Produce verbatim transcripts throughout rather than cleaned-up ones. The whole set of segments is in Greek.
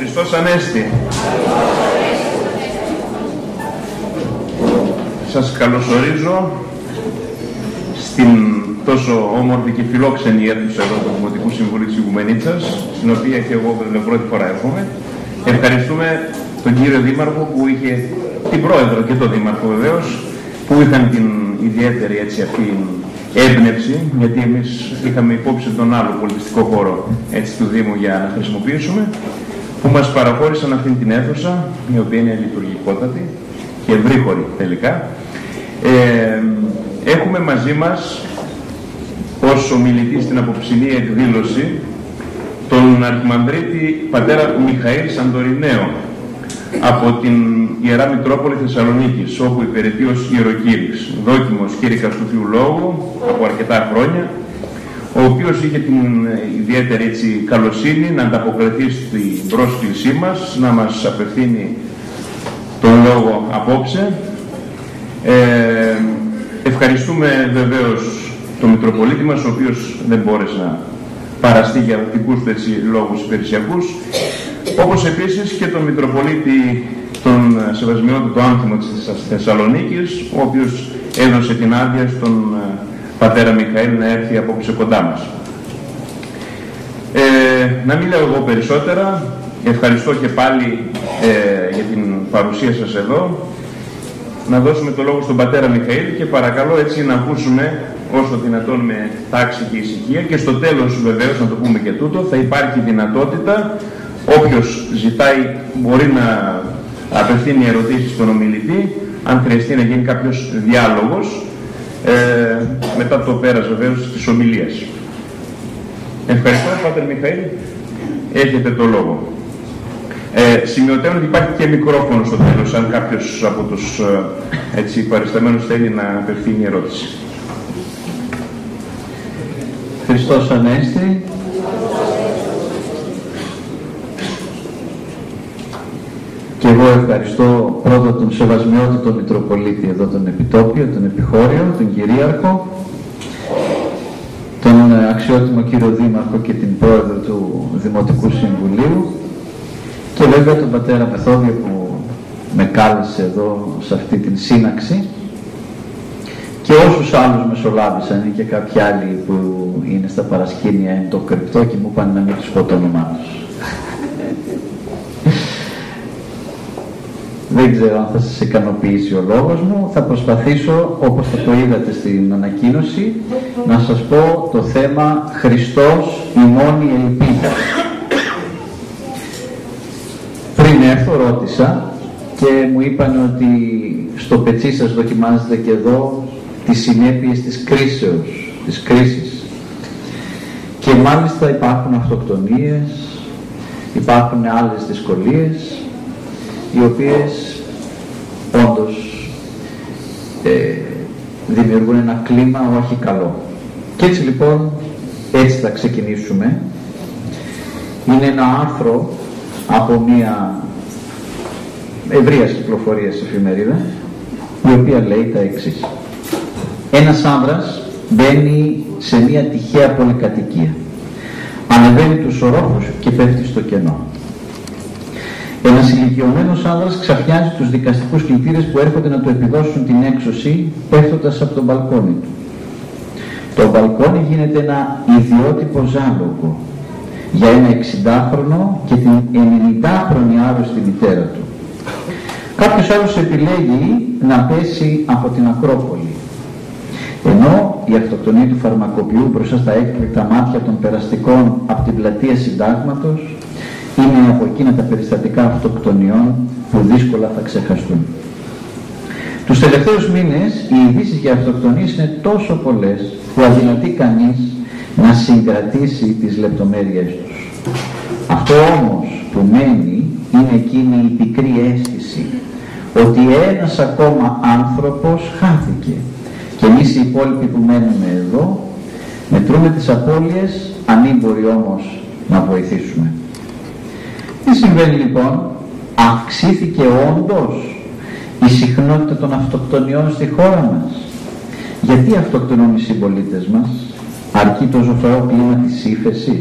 Χριστός Ανέστη. Σας καλωσορίζω στην τόσο όμορφη και φιλόξενη αίθουσα εδώ του Δημοτικού Συμβουλίου της Οικουμενίτσας, στην οποία και εγώ την πρώτη φορά έρχομαι. Ευχαριστούμε τον κύριο Δήμαρχο που είχε, την πρόεδρο και τον Δήμαρχο βεβαίως, που είχαν την ιδιαίτερη έτσι αυτή έμπνευση, γιατί εμείς είχαμε υπόψη τον άλλο πολιτιστικό χώρο έτσι, του Δήμου για να χρησιμοποιήσουμε, που μας παραχώρησαν αυτήν την αίθουσα, η οποία είναι λειτουργικότατη και ευρύχωρη τελικά. Ε, έχουμε μαζί μας ως ομιλητή στην απόψινή εκδήλωση τον Αρχιμανδρίτη πατέρα Μιχαήλ Σαντορινέο από την Ιερά Μητρόπολη Θεσσαλονίκης, όπου υπηρετεί ως ιεροκήρυξ, δόκιμος κήρυκας του Θείου Λόγου από αρκετά χρόνια, ο οποίος είχε την ιδιαίτερη έτσι, καλοσύνη να ανταποκριθεί στην πρόσκλησή μας, να μας απευθύνει τον λόγο απόψε. Ε, ευχαριστούμε βεβαίως τον Μητροπολίτη μας, ο οποίος δεν μπόρεσε να παραστεί για δικούς του έτσι, λόγους υπηρεσιακούς, όπως επίσης και τον Μητροπολίτη τον Σεβασμιότατο Άνθιμο της Θεσσαλονίκης, ο οποίος έδωσε την άδεια στον πατέρα Μιχαήλ να έρθει απόψε κοντά μας. Ε, να μην λέω εγώ περισσότερα, ευχαριστώ και πάλι ε, για την παρουσία σας εδώ. Να δώσουμε το λόγο στον πατέρα Μιχαήλ και παρακαλώ έτσι να ακούσουμε όσο δυνατόν με τάξη και ησυχία, και στο τέλος βεβαίως να το πούμε και τούτο, θα υπάρχει δυνατότητα όποιος ζητάει μπορεί να απευθύνει ερωτήσεις στον ομιλητή, αν χρειαστεί να γίνει κάποιος διάλογος ε, μετά το πέρας βεβαίως της ομιλίας. Ευχαριστώ, Πάτερ Μιχαήλ, έχετε το λόγο. Ε, σημειωτέων ότι υπάρχει και μικρόφωνο στο τέλος, αν κάποιος από τους ε, έτσι, παρισταμένους θέλει να απευθύνει ερώτηση. Χριστός Ανέστη. Και εγώ ευχαριστώ πρώτα τον Σεβασμιότατο Μητροπολίτη εδώ τον Επιτόπιο, τον Επιχώριο, τον Κυρίαρχο, τον αξιότιμο κύριο Δήμαρχο και την πρόεδρο του Δημοτικού Συμβουλίου, και βέβαια τον πατέρα Μεθόδιο που με κάλεσε εδώ σε αυτή την σύναξη, και όσους άλλους μεσολάβησαν και κάποιοι άλλοι που είναι στα παρασκήνια είναι το κρυπτό και μου είπαν να μην τους πω το όνομά τους. Δεν ξέρω αν θα σας ικανοποιήσει ο λόγος μου. Θα προσπαθήσω, όπως θα το είδατε στην ανακοίνωση, να σας πω το θέμα Χριστός η μόνη ελπίδα. Πριν έρθω ρώτησα και μου είπαν ότι στο πετσί σας δοκιμάζετε και εδώ τις συνέπειες της κρίσεως, της κρίσης. Και μάλιστα υπάρχουν αυτοκτονίες, υπάρχουν άλλες δυσκολίες, οι οποίες όντως ε, δημιουργούν ένα κλίμα όχι καλό. Και έτσι λοιπόν, έτσι θα ξεκινήσουμε. Είναι ένα άρθρο από μια ευρείας κυκλοφορίας εφημερίδα, η οποία λέει τα εξής. Ένας άνδρας μπαίνει σε μια τυχαία πολυκατοικία. Ανεβαίνει τους ορόφους και πέφτει στο κενό. Ένας ηλικιωμένος άνδρας ξαφνιάζει τους δικαστικούς κλητήρες που έρχονται να του επιδώσουν την έξωση, πέφτοντας από το μπαλκόνι του. Το μπαλκόνι γίνεται ένα ιδιότυπο ζάλογο για ένα εξηντάχρονο και την ενενηντάχρονη άρρωστη μητέρα του. Κάποιος άλλος επιλέγει να πέσει από την Ακρόπολη, ενώ η αυτοκτονία του φαρμακοποιού μπροστά στα έκπληκτα μάτια των περαστικών από την πλατεία Συντάγματος είναι από εκείνα τα περιστατικά αυτοκτονιών που δύσκολα θα ξεχαστούν. Τους τελευταίους μήνες οι ειδήσεις για αυτοκτονίες είναι τόσο πολλές που αδυνατεί κανείς να συγκρατήσει τις λεπτομέρειες τους. Αυτό όμως που μένει είναι εκείνη η πικρή αίσθηση ότι ένας ακόμα άνθρωπος χάθηκε, και εμείς οι υπόλοιποι που μένουμε εδώ μετρούμε τις απώλειες, ανήμποροι όμως να βοηθήσουμε. Τι συμβαίνει λοιπόν? Αυξήθηκε όντως η συχνότητα των αυτοκτονιών στη χώρα μας? Γιατί αυτοκτονούν οι συμπολίτες μας? Αρκεί το ζωφερό κλίμα της ύφεσης?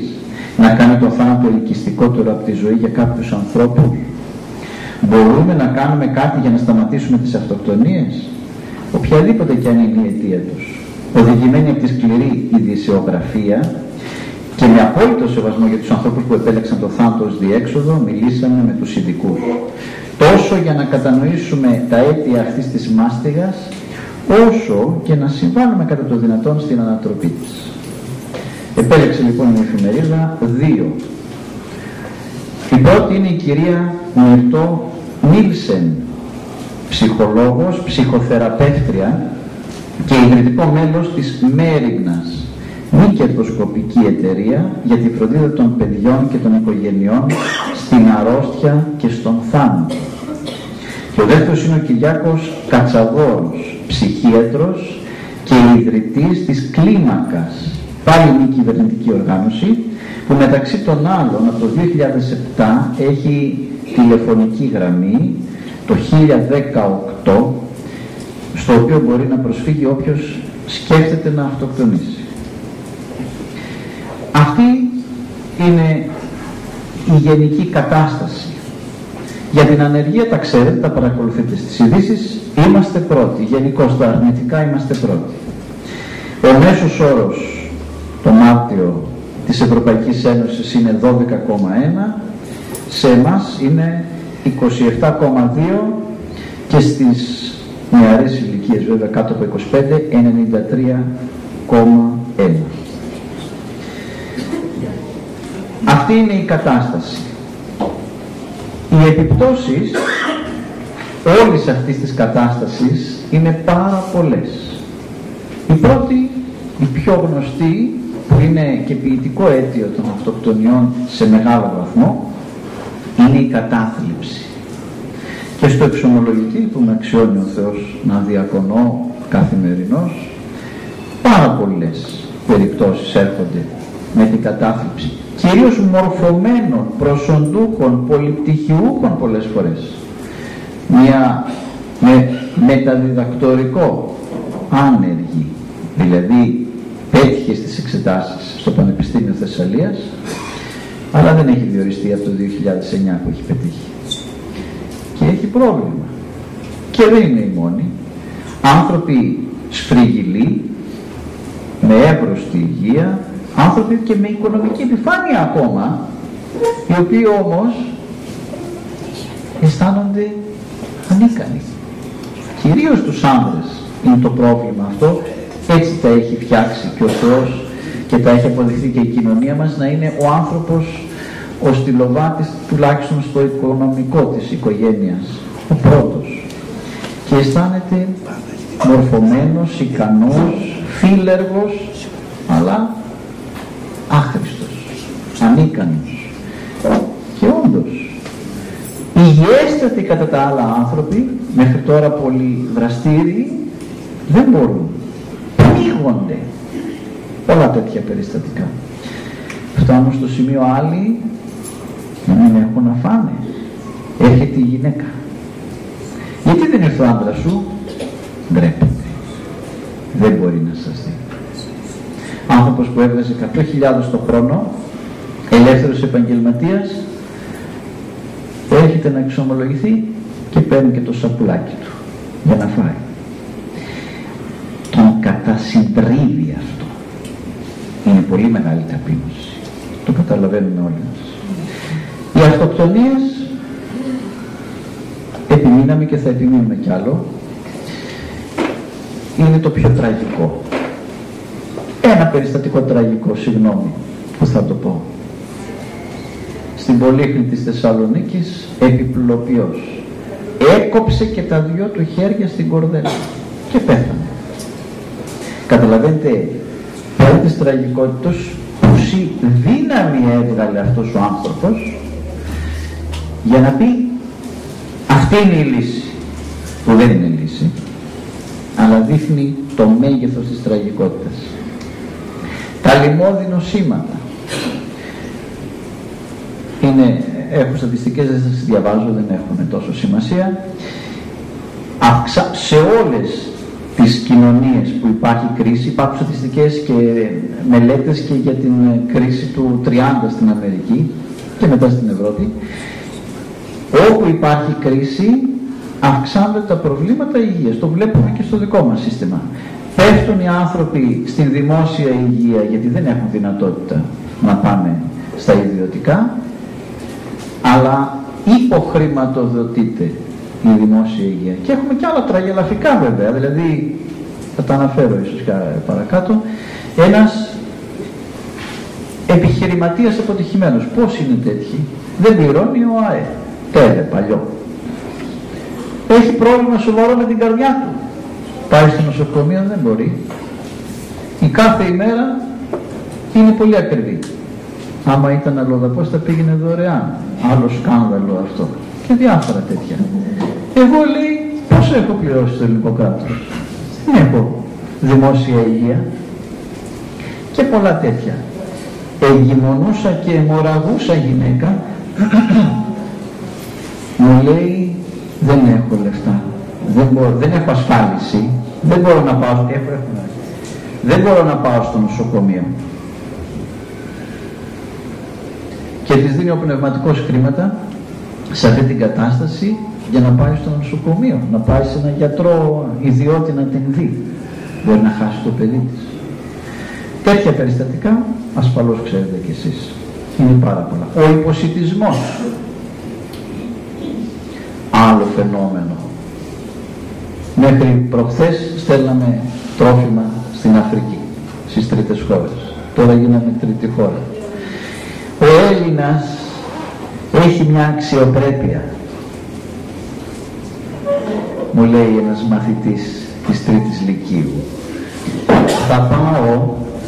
να κάνει το θάνατο ελκυστικότερο από τη ζωή για κάποιους ανθρώπους? Μπορούμε να κάνουμε κάτι για να σταματήσουμε τις αυτοκτονίες, οποιαδήποτε και αν είναι η αιτία τους, οδηγημένη από τη σκληρή ειδησιογραφία? Και με απόλυτο σεβασμό για τους ανθρώπους που επέλεξαν το θάνατο ως διέξοδο, μιλήσαμε με τους ειδικούς, τόσο για να κατανοήσουμε τα αίτια αυτής της μάστιγας, όσο και να συμβάλλουμε κατά το δυνατόν στην ανατροπή της. Επέλεξε λοιπόν η εφημερίδα δύο. Η πρώτη είναι η κυρία Μυρτώ Νίλσεν, ψυχολόγος, ψυχοθεραπεύτρια και ιδρυτικό μέλος της Μέριγνας, μη κερδοσκοπική εταιρεία για τη φροντίδα των παιδιών και των οικογενειών στην αρρώστια και στον θάνατο. Και ο δεύτερος είναι ο Κυριάκος Κατσαδόρος, ψυχίατρος και ιδρυτής της Κλίμακας, πάλι μη κυβερνητική οργάνωση, που μεταξύ των άλλων από το δύο χιλιάδες επτά έχει τηλεφωνική γραμμή, το χίλια δεκαοκτώ, στο οποίο μπορεί να προσφύγει όποιος σκέφτεται να αυτοκτονήσει. Αυτή είναι η γενική κατάσταση. Για την ανεργία τα ξέρετε, τα παρακολουθείτε στις ειδήσεις, είμαστε πρώτοι. Γενικώς τα αρνητικά είμαστε πρώτοι. Ο μέσος όρος το Μάρτιο της Ευρωπαϊκής Ένωσης είναι δώδεκα κόμμα ένα, σε εμάς είναι είκοσι επτά κόμμα δύο και στις νεαρές ηλικίες, βέβαια κάτω από είκοσι πέντε, ενενήντα τρία κόμμα ένα. Αυτή είναι η κατάσταση. Οι επιπτώσεις όλης αυτής της κατάστασης είναι πάρα πολλές. Η πρώτη, η πιο γνωστή, που είναι και ποιητικό αίτιο των αυτοκτονιών σε μεγάλο βαθμό, είναι η κατάθλιψη. Και στο εξομολογητή που με αξιώνει ο Θεός να διακονώ καθημερινώς, πάρα πολλές περιπτώσεις έρχονται με την κατάθλιψη, κυρίως μορφωμένων, προσοντούχων, πολυπτυχιούχων πολλές φορές. Μια με, μεταδιδακτορικό άνεργη, δηλαδή πέτυχε στις εξετάσεις στο Πανεπιστήμιο Θεσσαλίας, αλλά δεν έχει διοριστεί από το δύο χιλιάδες εννιά που έχει πετύχει. Και έχει πρόβλημα. Και δεν είναι οι μόνοι. Άνθρωποι σφριγγυλοί, με εύρωστη υγεία, άνθρωποι και με οικονομική επιφάνεια ακόμα, οι οποίοι όμως αισθάνονται ανίκανοι. Κυρίως τους άνδρες είναι το πρόβλημα αυτό. Έτσι τα έχει φτιάξει και ο Θεός και τα έχει αποδειχθεί και η κοινωνία μας, να είναι ο άνθρωπος ο στυλοβάτης, τουλάχιστον στο οικονομικό της οικογένειας, ο πρώτος, και αισθάνεται μορφωμένος, ικανός, φίλεργος, αλλά άχρηστος, ανίκανος. Και όντως υγιέστατοι κατά τα άλλα άνθρωποι, μέχρι τώρα πολύ δραστήριοι, δεν μπορούν, πνίγονται. Πολλά τέτοια περιστατικά. Φτάνουν στο σημείο άλλοι να μην έχουν να φάνε. Έρχεται η γυναίκα. Γιατί δεν ήρθε ο άντρας σου? Ντρέπεται. Δεν μπορεί να σας δει. Άνθρωπος που έβγαζε εκατό χιλιάδες το χρόνο, ελεύθερος επαγγελματίας, έρχεται να εξομολογηθεί και παίρνει και το σαπουλάκι του για να φάει. Τον κατασυντρίβει αυτό. Είναι πολύ μεγάλη ταπείνωση. Το καταλαβαίνουμε όλοι μας. Οι αυτοκτονίες, επιμείναμε και θα επιμείνουμε κι άλλο, είναι το πιο τραγικό. Ένα περιστατικό τραγικό, συγγνώμη που θα το πω. Στην Πολύχνη της Θεσσαλονίκης, επιπλοποιός έκοψε και τα δυο του χέρια στην κορδέλα και πέθανε. Καταλαβαίνετε πέρα της τραγικότητας πόση δύναμη έβγαλε αυτός ο άνθρωπος για να πει αυτή είναι η λύση, που δεν είναι λύση, αλλά δείχνει το μέγεθος της τραγικότητας. Τα λιμώδη νοσήματα είναι, έχω στατιστικές, δεν σας διαβάζω, δεν έχουν τόσο σημασία. Αυξα, σε όλες τις κοινωνίες που υπάρχει κρίση. Υπάρχουν στατιστικές και μελέτες και για την κρίση του τριάντα στην Αμερική και μετά στην Ευρώπη. Όπου υπάρχει κρίση αυξάνονται τα προβλήματα υγείας. Το βλέπουμε και στο δικό μας σύστημα. Πέφτουν οι άνθρωποι στην δημόσια υγεία γιατί δεν έχουν δυνατότητα να πάνε στα ιδιωτικά, αλλά υποχρηματοδοτείται η δημόσια υγεία. Και έχουμε και άλλα τραγελαφικά βέβαια, δηλαδή θα τα αναφέρω ίσως παρακάτω. Ένας επιχειρηματίας αποτυχημένος, πώς είναι τέτοιοι? Δεν πληρώνει ο ΑΕ, τέλε παλιό. Έχει πρόβλημα σοβαρό με την καρδιά του, πάει στο νοσοκομείο, δεν μπορεί. Η κάθε ημέρα είναι πολύ ακριβή. Άμα ήταν αλλοδαπός θα πήγαινε δωρεάν. Άλλο σκάνδαλο αυτό. Και διάφορα τέτοια. Εγώ λέει πόσο έχω πληρώσει στο ελληνικό κράτος? Δεν έχω δημόσια υγεία. Και πολλά τέτοια. Εγκυμονούσα και αιμορραγούσα γυναίκα μου λέει δεν έχω λεφτά. Δεν, μπορώ, δεν έχω ασφάλιση. Δεν μπορώ να πάω, έχω, έχω, δεν μπορώ να πάω στο νοσοκομείο. Και της δίνει ο πνευματικός χρήματα σε αυτή την κατάσταση για να πάει στο νοσοκομείο, να πάει σε έναν γιατρό ιδιώτη να την δει. Μπορεί να χάσει το παιδί της. Τέτοια περιστατικά ασφαλώς ξέρετε κι εσείς. Είναι πάρα πολλά. Ο υποσιτισμός, άλλο φαινόμενο. Μέχρι προχθές στέλναμε τρόφιμα στην Αφρική, στις τρίτες χώρες. Τώρα γίναμε τρίτη χώρα. Ο Έλληνας έχει μια αξιοπρέπεια. Μου λέει ένας μαθητής της τρίτης λυκείου. Θα πάω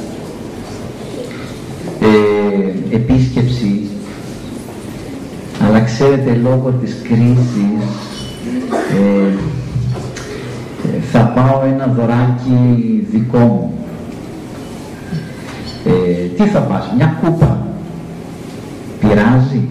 ε, επίσκεψη, αλλά ξέρετε λόγω της κρίσης ε, ε, θα πάω ένα δωράκι δικό μου. Ε, τι θα πας? Μια κούπα? Πειράζει?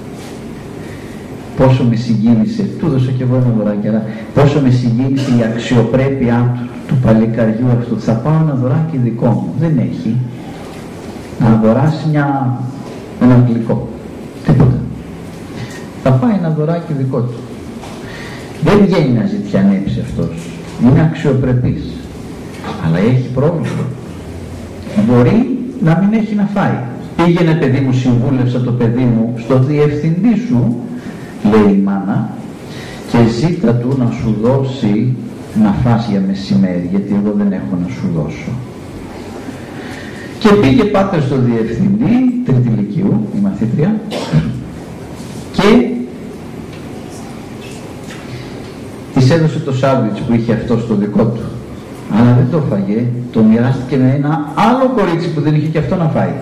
Πόσο με συγκίνησε, του δώσα και εγώ ένα δωράκι, αλλά πόσο με συγκίνησε η αξιοπρέπειά του, του παλικαριού αυτού. Θα πάω ένα δωράκι δικό μου. Δεν έχει. Να αγοράσει μια, ένα γλυκό. Τίποτα. Θα πάει ένα δωράκι δικό του. Δεν βγαίνει να ζητιανέψει αυτός. Είναι αξιοπρεπής. Αλλά έχει πρόβλημα. Μπορεί να μην έχει να φάει. Πήγαινε παιδί μου, συμβούλευσα το παιδί μου στο διευθυντή σου, λέει η μάνα, και ζήτα του να σου δώσει να φας για μεσημέρι, γιατί εγώ δεν έχω να σου δώσω. Και πήγε πάτερ στο διευθυντή, τρίτη λυκείου, η μαθήτρια, και της έδωσε το σάντουιτς που είχε αυτό στο δικό του. Αλλά δεν το φαγε, το μοιράστηκε με ένα άλλο κορίτσι που δεν είχε και αυτό να φάει.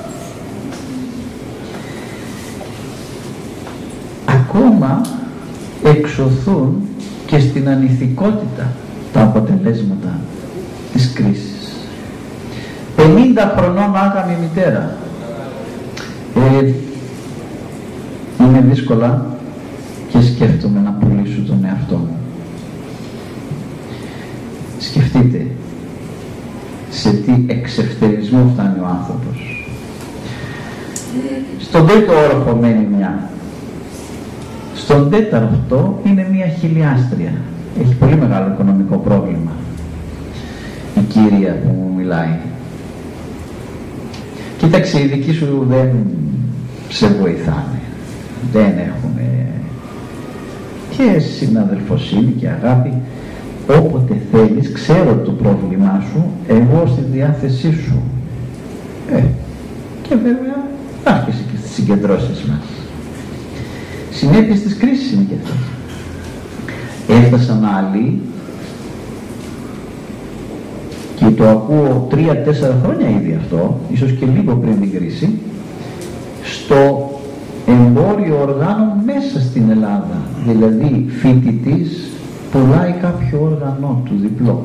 Ακόμα εξωθούν και στην ανηθικότητα τα αποτελέσματα της κρίσης. πενήντα χρονών άγαμη μητέρα. Ε, είναι δύσκολα και σκέφτομαι να πουλήσω τον εαυτό μου. Σκεφτείτε σε τι εξευτερισμό φτάνει ο άνθρωπος. Στον τρίτο όροφο μένει μια. Στον τέταρτο είναι μια χιλιάστρια. Έχει πολύ μεγάλο οικονομικό πρόβλημα η κυρία που μου μιλάει. Κοίταξε, οι δικοί σου δεν σε βοηθάνε. Δεν έχουν και συναδελφοσύνη και αγάπη. Όποτε θέλεις, ξέρω το πρόβλημά σου, εγώ στη διάθεσή σου. Ε, και βέβαια άρχισε και στις συγκεντρώσεις μας. Συνέπειες της κρίσης είναι και αυτές. Έφτασαν άλλοι, και το ακούω τρία-τέσσερα χρόνια ήδη αυτό, ίσως και λίγο πριν την κρίση, στο εμπόριο οργάνων μέσα στην Ελλάδα. Δηλαδή φοιτητής πουλάει κάποιο όργανο του διπλό.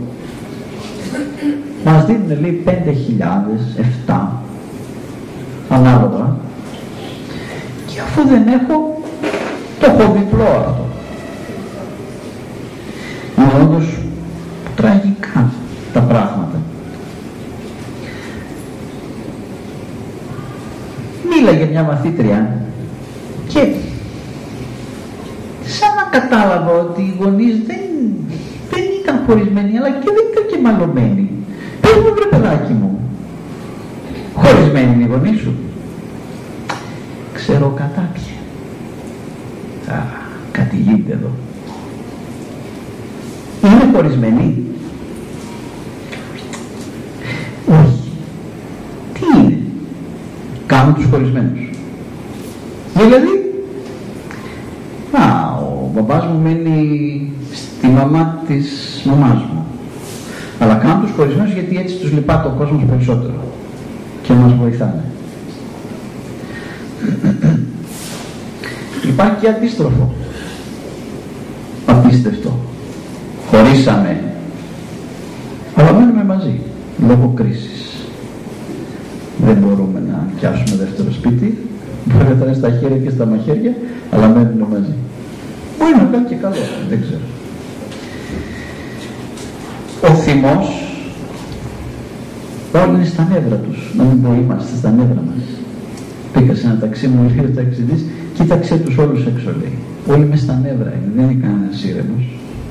Μας δίνουν λέει πέντε χιλιάδες, επτά, ανάλογα, και αφού δεν έχω, το έχω διπλό αυτό. Είναι όντως τραγικό. μαθήτρια και σαν να κατάλαβα ότι οι γονείς δεν, δεν ήταν χωρισμένοι, αλλά και δεν ήταν και μαλωμένοι. Πες μου, βρε παιδάκι μου, χωρισμένοι είναι οι γονείς σου? Ξέρω κατάπια. Α, κάτι γίνεται εδώ. Είναι χωρισμένοι? Όχι. Τι είναι? Κάνουν τους χωρισμένους. Δηλαδή, α, ο μπαμπάς μου μένει στη μαμά της μαμάς μου, αλλά κάνουν τους χωρισμένους γιατί έτσι τους λυπάται ο κόσμος περισσότερο και μας βοηθάνε. Υπάρχει και αντίστροφο. Απίστευτο. Χωρίσαμε, αλλά μένουμε μαζί λόγω κρίσης. Δεν μπορούμε να πιάσουμε δεύτερο σπίτι, μπορεί να ήταν στα χέρια και στα μαχαίρια, αλλά μένουμε μαζί. Μπορεί να κάνει και καλό, δεν ξέρω. Ο θυμός, όλοι είναι στα νεύρα τους, να μην πω είμαστε στα νεύρα μας. Πήγα σε ένα ταξί μου, λέει ο ταξιδής, κοίταξε τους όλους έξω, λέει. Όλοι μες στα νεύρα είναι, δεν είναι κανένας ήρεμος.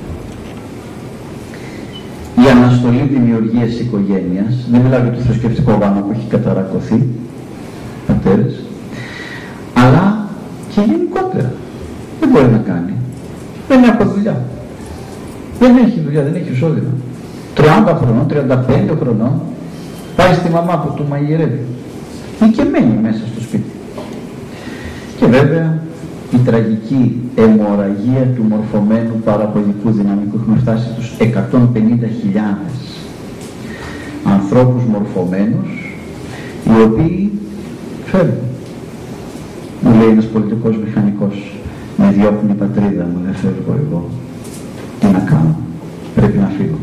Η αναστολή δημιουργίας οικογένειας, δεν μιλάω για το θρησκευτικό βάμα που έχει καταρακωθεί, πατέρες, αλλά και γενικότερα. Δεν μπορεί να κάνει. Δεν έχει δουλειά. Δεν έχει δουλειά, δεν έχει εισόδημα. τριάντα χρονών, τριάντα πέντε χρονών, πάει στη μαμά που του μαγειρεύει ή και μένει μέσα στο σπίτι. Και βέβαια η τραγική αιμορραγία του μορφωμένου παραγωγικού δυναμικού. Έχουμε φτάσει στους εκατόν πενήντα χιλιάδες ανθρώπους μορφωμένους, οι οποίοι φεύγουν. Μου λέει ένας πολιτικός μηχανικός, με διώχνει η πατρίδα μου, δεν φεύγω εγώ. Τι να κάνω, πρέπει να φύγω.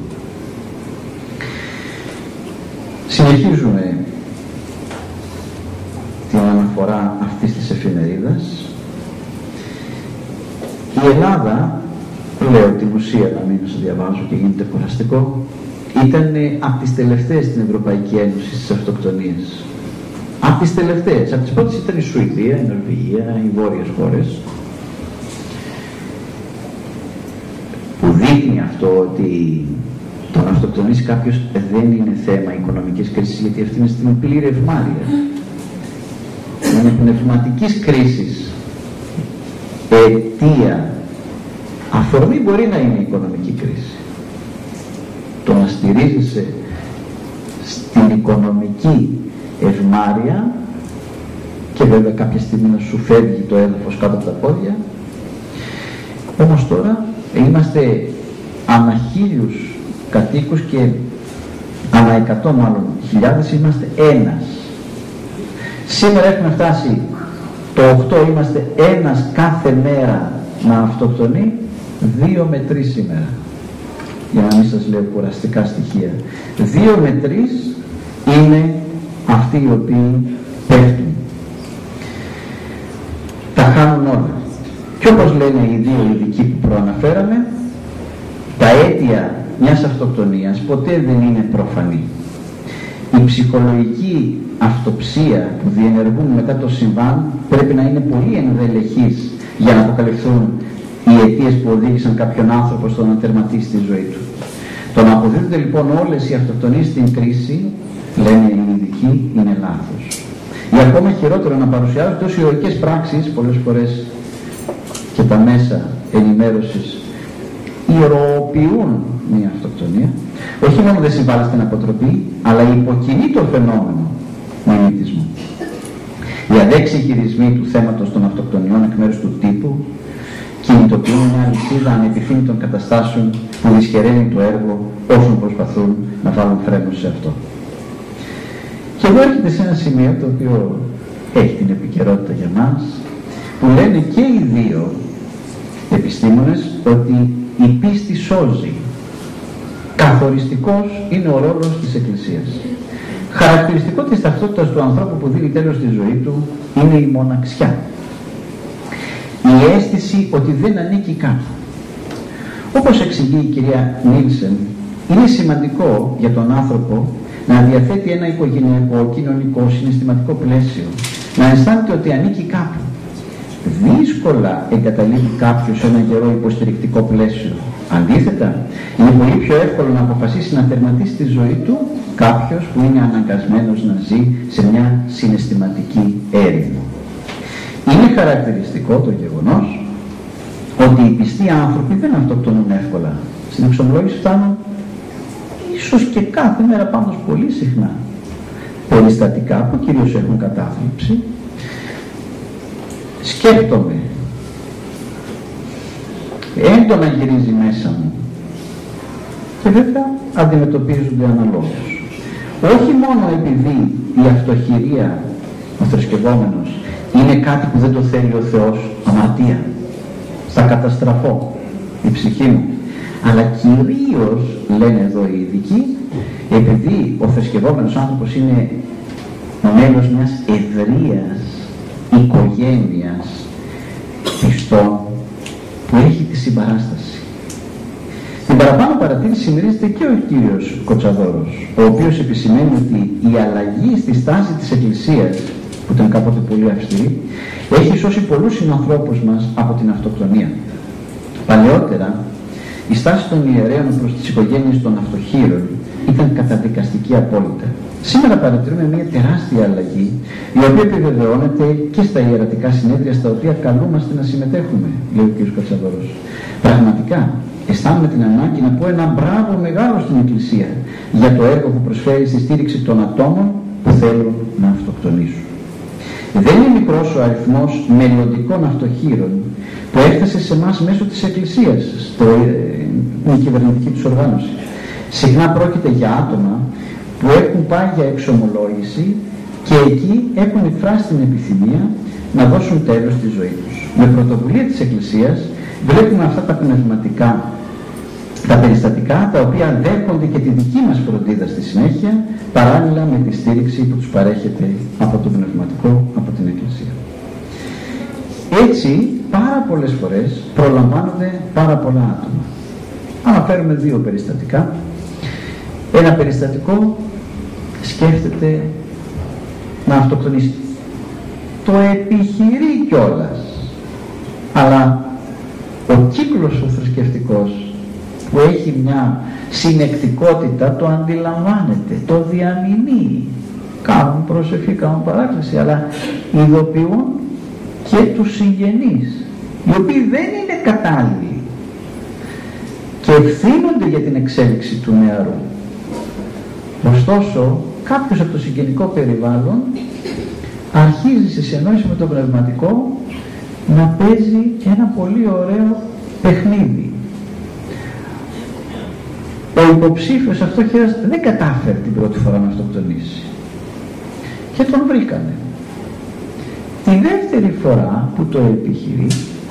Συνεχίζουμε την αναφορά αυτής της εφημερίδας. Η Ελλάδα, λέω την ουσία να μην σας διαβάζω και γίνεται κουραστικό, ήταν από τις τελευταίες στην Ευρωπαϊκή Ένωση στις αυτοκτονίες. Από τις τελευταίες. Από τις πρώτες ήταν η Σουηδία, η Νορβηγία, οι βόρειες χώρες. Που δείχνει αυτό ότι το να αυτοκτονήσει κάποιος δεν είναι θέμα οικονομικής κρίσης, γιατί αυτή είναι στην πλήρη ευμάρεια. Είναι πνευματικής κρίσης αιτία. Αφορμή μπορεί να είναι η οικονομική κρίση. Το να στηρίζεσαι στην οικονομική ευμάρεια και βέβαια κάποια στιγμή να σου φεύγει το έδαφος κάτω από τα πόδια. Όμως τώρα είμαστε ανά χίλιους κατοίκους και ανά εκατό μάλλον χιλιάδες είμαστε ένας. Σήμερα έχουμε φτάσει το οκτώ, είμαστε ένας κάθε μέρα να αυτοκτονεί, δύο με τρεις σήμερα. Για να μην σας λέω κουραστικά στοιχεία. Δύο με τρεις είναι αυτοί οι οποίοι πέφτουν. Τα χάνουν όλα. Και όπως λένε οι δύο ειδικοί που προαναφέραμε, τα αίτια μιας αυτοκτονίας ποτέ δεν είναι προφανή. Η ψυχολογική αυτοψία που διενεργούν μετά το συμβάν πρέπει να είναι πολύ ενδελεχής για να αποκαλυφθούν οι αιτίες που οδήγησαν κάποιον άνθρωπο στο να τερματίσει τη ζωή του. Το να αποδίδονται λοιπόν όλες οι αυτοκτονίες στην κρίση, λένε οι ειδικοί, είναι λάθος. Ή ακόμα χειρότερο, να παρουσιάζονται ως ηρωικές πράξεις, πολλές φορές και τα μέσα ενημέρωσης ηρωοποιούν μια αυτοκτονία, όχι μόνο δεν συμβάλλει στην αποτροπή, αλλά υποκινεί το φαινόμενο μιμητισμού. Οι αδέξιοι χειρισμοί του θέματος των αυτοκτονιών εκ μέρους του τύπου κινητοποιούν μια αλυσίδα ανεπιθύμητων καταστάσεων που δυσχεραίνει το έργο όσων προσπαθούν να βάλουν φρένο σε αυτό. Και εδώ έρχεται σε ένα σημείο το οποίο έχει την επικαιρότητα για μας, που λένε και οι δύο επιστήμονες ότι η πίστη σώζει. Καθοριστικός είναι ο ρόλος της Εκκλησίας. Χαρακτηριστικό της ταυτότητας του ανθρώπου που δίνει τέλος στη ζωή του είναι η μοναξιά. Η αίσθηση ότι δεν ανήκει κάπου. Όπως εξηγεί η κυρία Νίλσεν, είναι σημαντικό για τον άνθρωπο να διαθέτει ένα οικογενειακό, κοινωνικό, συναισθηματικό πλαίσιο να αισθάνεται ότι ανήκει κάπου. Δύσκολα εγκαταλείπει κάποιος σε ένα γερό υποστηρικτικό πλαίσιο. Αντίθετα, είναι πολύ πιο εύκολο να αποφασίσει να τερματίσει τη ζωή του κάποιος που είναι αναγκασμένος να ζει σε μια συναισθηματική έρημο. Είναι χαρακτηριστικό το γεγονός ότι οι πιστοί άνθρωποι δεν αυτοκτονούν εύκολα. Στην εξομολόγηση φτάνουν ίσως και κάθε μέρα, πάντως πολύ συχνά, περιστατικά που κυρίως έχουν κατάθλιψη. Σκέφτομαι, έντονα γυρίζει μέσα μου και βέβαια αντιμετωπίζονται αναλόγως. Όχι μόνο επειδή η αυτοχειρία, ο θρησκευόμενος, είναι κάτι που δεν το θέλει ο Θεός, αμαρτία, θα καταστραφώ η ψυχή μου, αλλά κυρίως, λένε εδώ οι ειδικοί, επειδή ο θρησκευόμενος άνθρωπος είναι μέλος μιας ευρείας οικογένειας πιστών που έχει τη συμπαράσταση. Την παραπάνω παρατήρηση συμμερίζεται και ο κύριος Κοτσαδόρος, ο οποίος επισημαίνει ότι η αλλαγή στη στάση της Εκκλησίας, που ήταν κάποτε πολύ αυστηρή, έχει σώσει πολλούς συνανθρώπους μας από την αυτοκτονία. Παλαιότερα, η στάση των ιερέων προς τις οικογένειες των αυτοχείρων ήταν καταδικαστική απόλυτα. Σήμερα παρατηρούμε μια τεράστια αλλαγή, η οποία επιβεβαιώνεται και στα ιερατικά συνέδρια στα οποία καλούμαστε να συμμετέχουμε, λέει ο κ. Κατσαδόρος. Πραγματικά, αισθάνομαι την ανάγκη να πω ένα μπράβο μεγάλο στην Εκκλησία για το έργο που προσφέρει στη στήριξη των ατόμων που θέλουν να αυτοκτονήσουν. Δεν είναι μικρός ο αριθμός μελλοντικών αυτοχείρων που έφτασε σε εμάς μέσω της Εκκλησίας, στην κυβερνητική τους οργάνωση. Συχνά πρόκειται για άτομα που έχουν πάει για εξομολόγηση και εκεί έχουν εκφράσει την επιθυμία να δώσουν τέλος στη ζωή τους. Με πρωτοβουλία της Εκκλησίας βλέπουμε αυτά τα πνευματικά, τα περιστατικά, τα οποία δέχονται και τη δική μας φροντίδα στη συνέχεια, παράλληλα με τη στήριξη που τους παρέχεται από το πνευματικό, από την Εκκλησία. Έτσι, πάρα πολλές φορές προλαμβάνονται πάρα πολλά άτομα. Αναφέρουμε δύο περιστατικά. Ένα περιστατικό σκέφτεται να αυτοκτονήσει. Το επιχειρεί κιόλας. Αλλά ο κύκλος ο θρησκευτικός που έχει μια συνεκτικότητα το αντιλαμβάνεται, το διαμηνύει. Κάνουν προσευχή, κάνουν παράκληση, αλλά ειδοποιούν και τους συγγενείς, οι οποίοι δεν είναι κατάλληλοι και ευθύνονται για την εξέλιξη του νεαρού. Ωστόσο, κάποιος από το συγγενικό περιβάλλον αρχίζει σε συνεννόηση με το πνευματικό να παίζει ένα πολύ ωραίο παιχνίδι. Ο υποψήφιος αυτοχείρας δεν κατάφερε την πρώτη φορά να αυτοκτονήσει και τον βρήκανε. Τη δεύτερη φορά που το επιχειρεί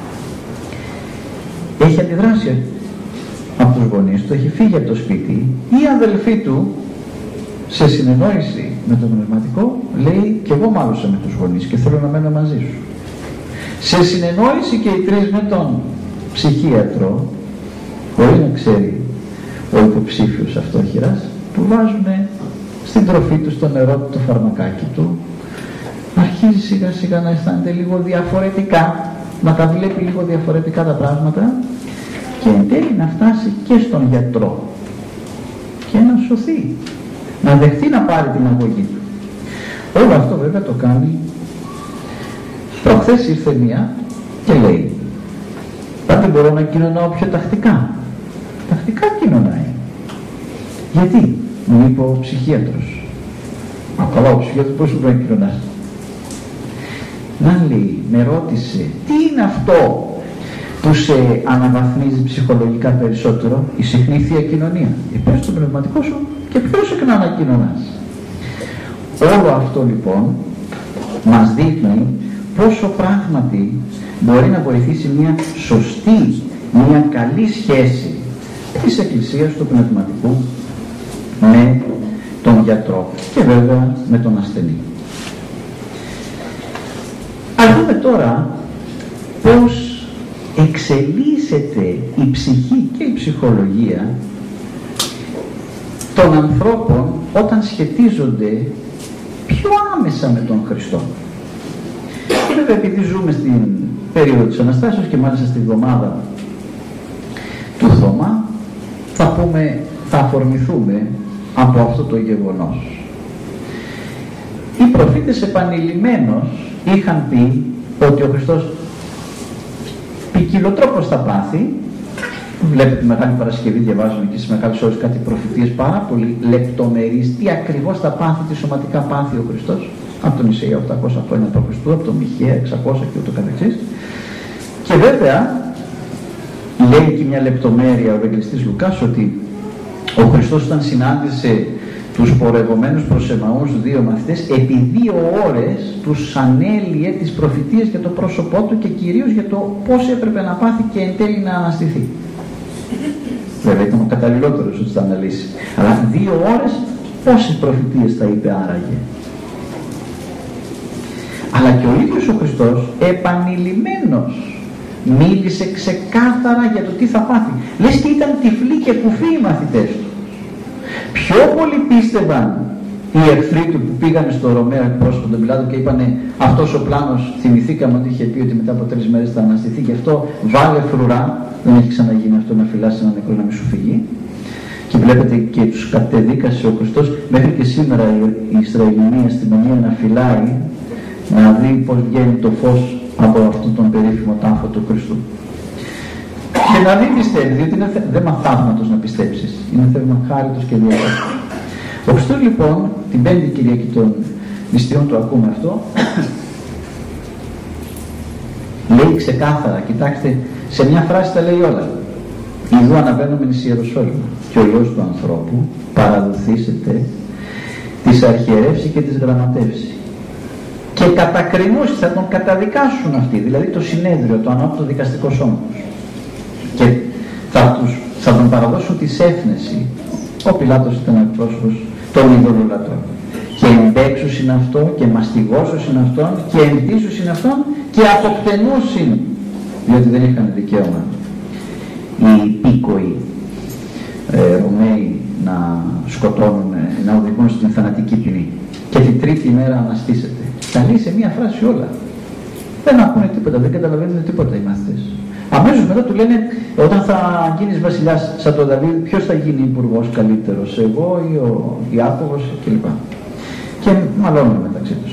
έχει αντιδράσει από τους γονείς του, έχει φύγει από το σπίτι. Η αδελφή του, σε συνεννόηση με το πνευματικό, λέει: και εγώ μάλωσα με τους γονείς και θέλω να μένω μαζί σου. Σε συνεννόηση και οι τρεις με τον ψυχίατρο, χωρίς να ξέρει ο υποψήφιος αυτόχειρας, του βάζουν στην τροφή του, στο νερό του, το φαρμακάκι του. Αρχίζει σιγά σιγά να αισθάνεται λίγο διαφορετικά, να τα βλέπει λίγο διαφορετικά τα πράγματα και εν τέλει να φτάσει και στον γιατρό και να σωθεί, να δεχτεί να πάρει την αγωγή του. Όλο αυτό βέβαια το κάνει. Προχθές ήρθε μία και λέει: πάτε μπορώ να κοινωνάω πιο τακτικά. Τακτικά κοινωνάει. Γιατί? Μου είπε ο ψυχίατρος. Α, καλά, ο ψυχίατρος πώς σου πρέπει να κοινωνάς? Να, λέει, με ρώτησε, τι είναι αυτό που σε αναβαθμίζει ψυχολογικά περισσότερο? Η συχνή θεία κοινωνία. Επέρασε το πνευματικό σου και πιο συχνά να κοινωνάς. Όλο αυτό λοιπόν μας δείχνει πόσο πράγματι μπορεί να βοηθήσει μια σωστή, μια καλή σχέση της Εκκλησίας του πνευματικού με τον γιατρό και βέβαια με τον ασθενή. Ας δούμε τώρα πώς εξελίσσεται η ψυχή και η ψυχολογία των ανθρώπων όταν σχετίζονται πιο άμεσα με τον Χριστό. βέβαια, επειδή ζούμε στην περίοδο της Αναστάσεως και μάλιστα στη βδομάδα του Θωμά, θα πούμε, θα αφορμηθούμε από αυτό το γεγονός. Οι προφήτες επανειλημμένως είχαν πει ότι ο Χριστός ποικιλοτρόπως θα πάθει. Βλέπετε τη Μεγάλη Παρασκευή, διαβάζουμε και στις Μεγάλες Ώρες κάτι προφητείες πάρα πολύ λεπτομερείς, τι ακριβώς θα πάθει, τι σωματικά πάθει ο Χριστός, από τον Ισαΐα οκτακόσια χρόνια π.Χ., από τον Μιχαία εξακόσια και ούτω καθεξής. Και βέβαια λέει και μια λεπτομέρεια ο Ευαγγελιστής Λουκάς ότι ο Χριστός, όταν συνάντησε τους πορευομένους προς Εμαούς δύο μαθητές, επί δύο ώρες τους ανέλυε τις προφητείες για το πρόσωπό του και κυρίως για το πώς έπρεπε να πάθει και εν τέλει να αναστηθεί. Βέβαια ήταν ο καταλληλότερος ότι θα αναλύσει. Αλλά δύο ώρες πόσες προφητείες θα είπε άραγε. Αλλά και ο ίδιος ο Χριστός επανειλημμένος μίλησε ξεκάθαρα για το τι θα πάθει. Λες και ήταν τυφλοί και κουφοί οι μαθητές του. Πιο πολύ πίστευαν οι εχθροί του που πήγανε στο Ρωμαίο εκπρόσωπο τον Πιλάτο και είπανε αυτός ο πλάνος, θυμηθήκαμε ότι είχε πει ότι μετά από τρεις μέρες θα αναστηθεί και αυτό βάλε φρουρά, δεν έχει ξαναγίνει αυτό να φυλάσει ένα νεκρό να μην σου φυγεί. Και βλέπετε και τους κατεδίκασε ο Χριστός, μέχρι και σήμερα η Ισραηλινή αστυνομία να φυλάει, να δει πως βγαίνει το φως από αυτόν τον περίφημο τάφο του Χριστού. Και να μην πιστεύει, διότι είναι δεν μαθαύματος να πιστέψεις, είναι θέμα χάριτος και διάθεσης. Ο Χριστός λοιπόν, την πέμπτη Κυριακή των νηστείων, το ακούμε αυτό, λέει ξεκάθαρα, κοιτάξτε, σε μια φράση τα λέει όλα. Ιδού αναβαίνομεν εις Ιεροσόλυμα και ο Υιός του ανθρώπου παραδοθήσεται, τις αρχιερεύσει και τις γραμματεύσει. Και κατακρινώσει, θα τον καταδικάσουν αυτοί, δηλαδή το συνέδριο, το ανώτατο δικαστικό σώμα. Και θα, τους, θα τον παραδώσουν τη σέφνεση. Ο Πιλάτος ήταν εκπρόσωπος των ειδωλολατρών. Και εμπέξουσιν αυτό και μαστιγώσουσιν αυτόν και εμπτήσουσιν αυτόν και αποκτενούσιν, διότι δεν είχαν δικαίωμα οι υπήκοοι ε, Ρωμαίοι να σκοτώνουν, να οδηγούν στην θανατική ποινή. Και την τρίτη ημέρα αναστήσεται. Τα λέει σε μία φράση όλα. Δεν ακούνε τίποτα, δεν καταλαβαίνουν τίποτα οι μαθητές. Αμέσως μετά του λένε, όταν θα γίνεις βασιλιάς σαν τον Δαβίδ, ποιος θα γίνει υπουργός καλύτερος, εγώ ή ο Ιάκωβος κλπ. Και μαλώνουν μεταξύ τους.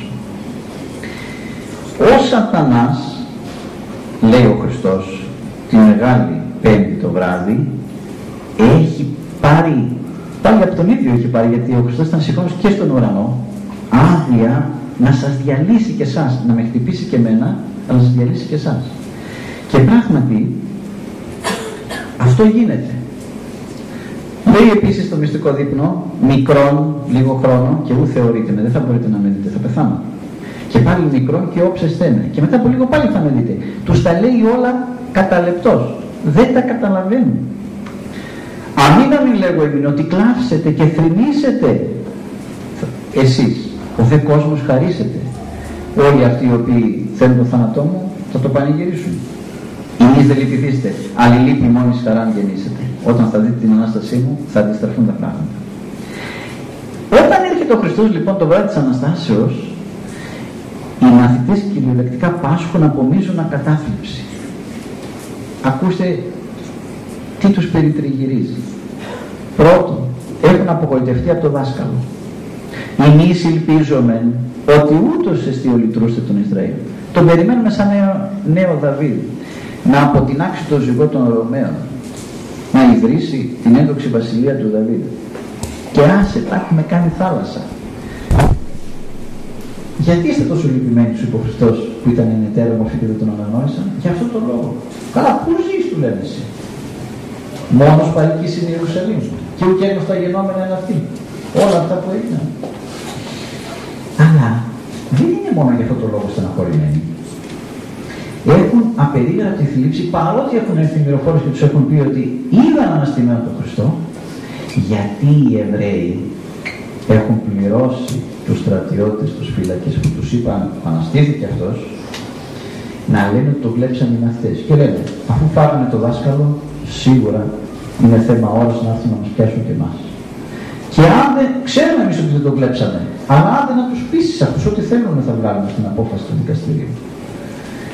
Ο Σατανάς, λέει ο Χριστός, τη Μεγάλη Πέμπτη το βράδυ, έχει πάρει, πάλι από τον ίδιο έχει πάρει, γιατί ο Χριστός ήταν συγχρόνως και στον ουρανό, άδεια να σας διαλύσει και εσάς, να με χτυπήσει και εμένα, αλλά να σας διαλύσει και εσάς. Και πράγματι αυτό γίνεται. Λέει επίσης το μυστικό δείπνο, μικρόν, λίγο χρόνο και ου θεωρείτε με, δεν θα μπορείτε να με δείτε, θα πεθάνω. Και πάλι μικρόν και όψεστέ με. Και μετά από λίγο πάλι θα με δείτε. Τους τα λέει όλα κατά λεπτός. Δεν τα καταλαβαίνουν. Αμήν να μην λέγω εμείς ότι κλάψετε και θρηνήσετε εσείς, ο δε κόσμος χαρίσετε. Όλοι αυτοί οι οποίοι θέλουν το θάνατό μου θα το πανηγυρίσουν. Εμείς δεν λυπηθείστε, αλλά η λύπη μόνης χαράν γεννήσετε. Όταν θα δείτε την Ανάστασή μου θα αντιστραφούν τα πράγματα. Όταν έρχεται ο Χριστός λοιπόν το βράδυ της Αναστάσεως, οι μαθητές κυριολεκτικά πάσχουν από μείζωνα κατάθλιψη. Ακούστε τι τους περιτριγυρίζει. Πρώτον, έχουν απογοητευτεί από το δάσκαλο. Εμείς ελπίζομεν ότι ούτως εστί ο λυτρούστε τον Ισραήλ. Τον περιμένουμε σαν νέο, νέο Δαβίδ να αποτινάξει το ζυγό των Ρωμαίων, να ιδρύσει την ένδοξη βασιλεία του Δαβίδ. Και άσε, τα έχουμε κάνει θάλασσα. Γιατί είστε τόσο λυπημένοι στους υποχριστός που ήταν εν εταίρε μορφή και δεν τον ανανόησαν? Για αυτόν τον λόγο. Καλά, πού ζεις, του λένε εσύ? Μόνος παροικείς είναι η Ιερουσαλήμ και ουκ έγνωστα τα γενόμενα είναι αυτή. Όλα αυτά που έγιναν. Αλλά δεν είναι μόνο για αυτόν τον λόγο στεναχωρημένοι. Έχουν απερίγραπτη θλίψη, παρότι έχουν έρθει μυροφόρες και τους έχουν πει ότι είδαν αναστημένο τον Χριστό, γιατί οι Εβραίοι έχουν πληρώσει τους στρατιώτες, τους φύλακες που τους είπαν αναστήθηκε αυτός, να λένε ότι το βλέψαν οι μαθητές. Και λένε, αφού πάρουμε το δάσκαλο, σίγουρα είναι θέμα ώρας να έρθουν να μας πιάσουν και εμάς. Και αν δεν, ξέρουμε εμείς ότι δεν το βλέψαμε, αλλά αν δεν να τους πείσεις αυτούς ότι θέλουν θα βγάλουμε στην απόφαση του δικαστηρίου.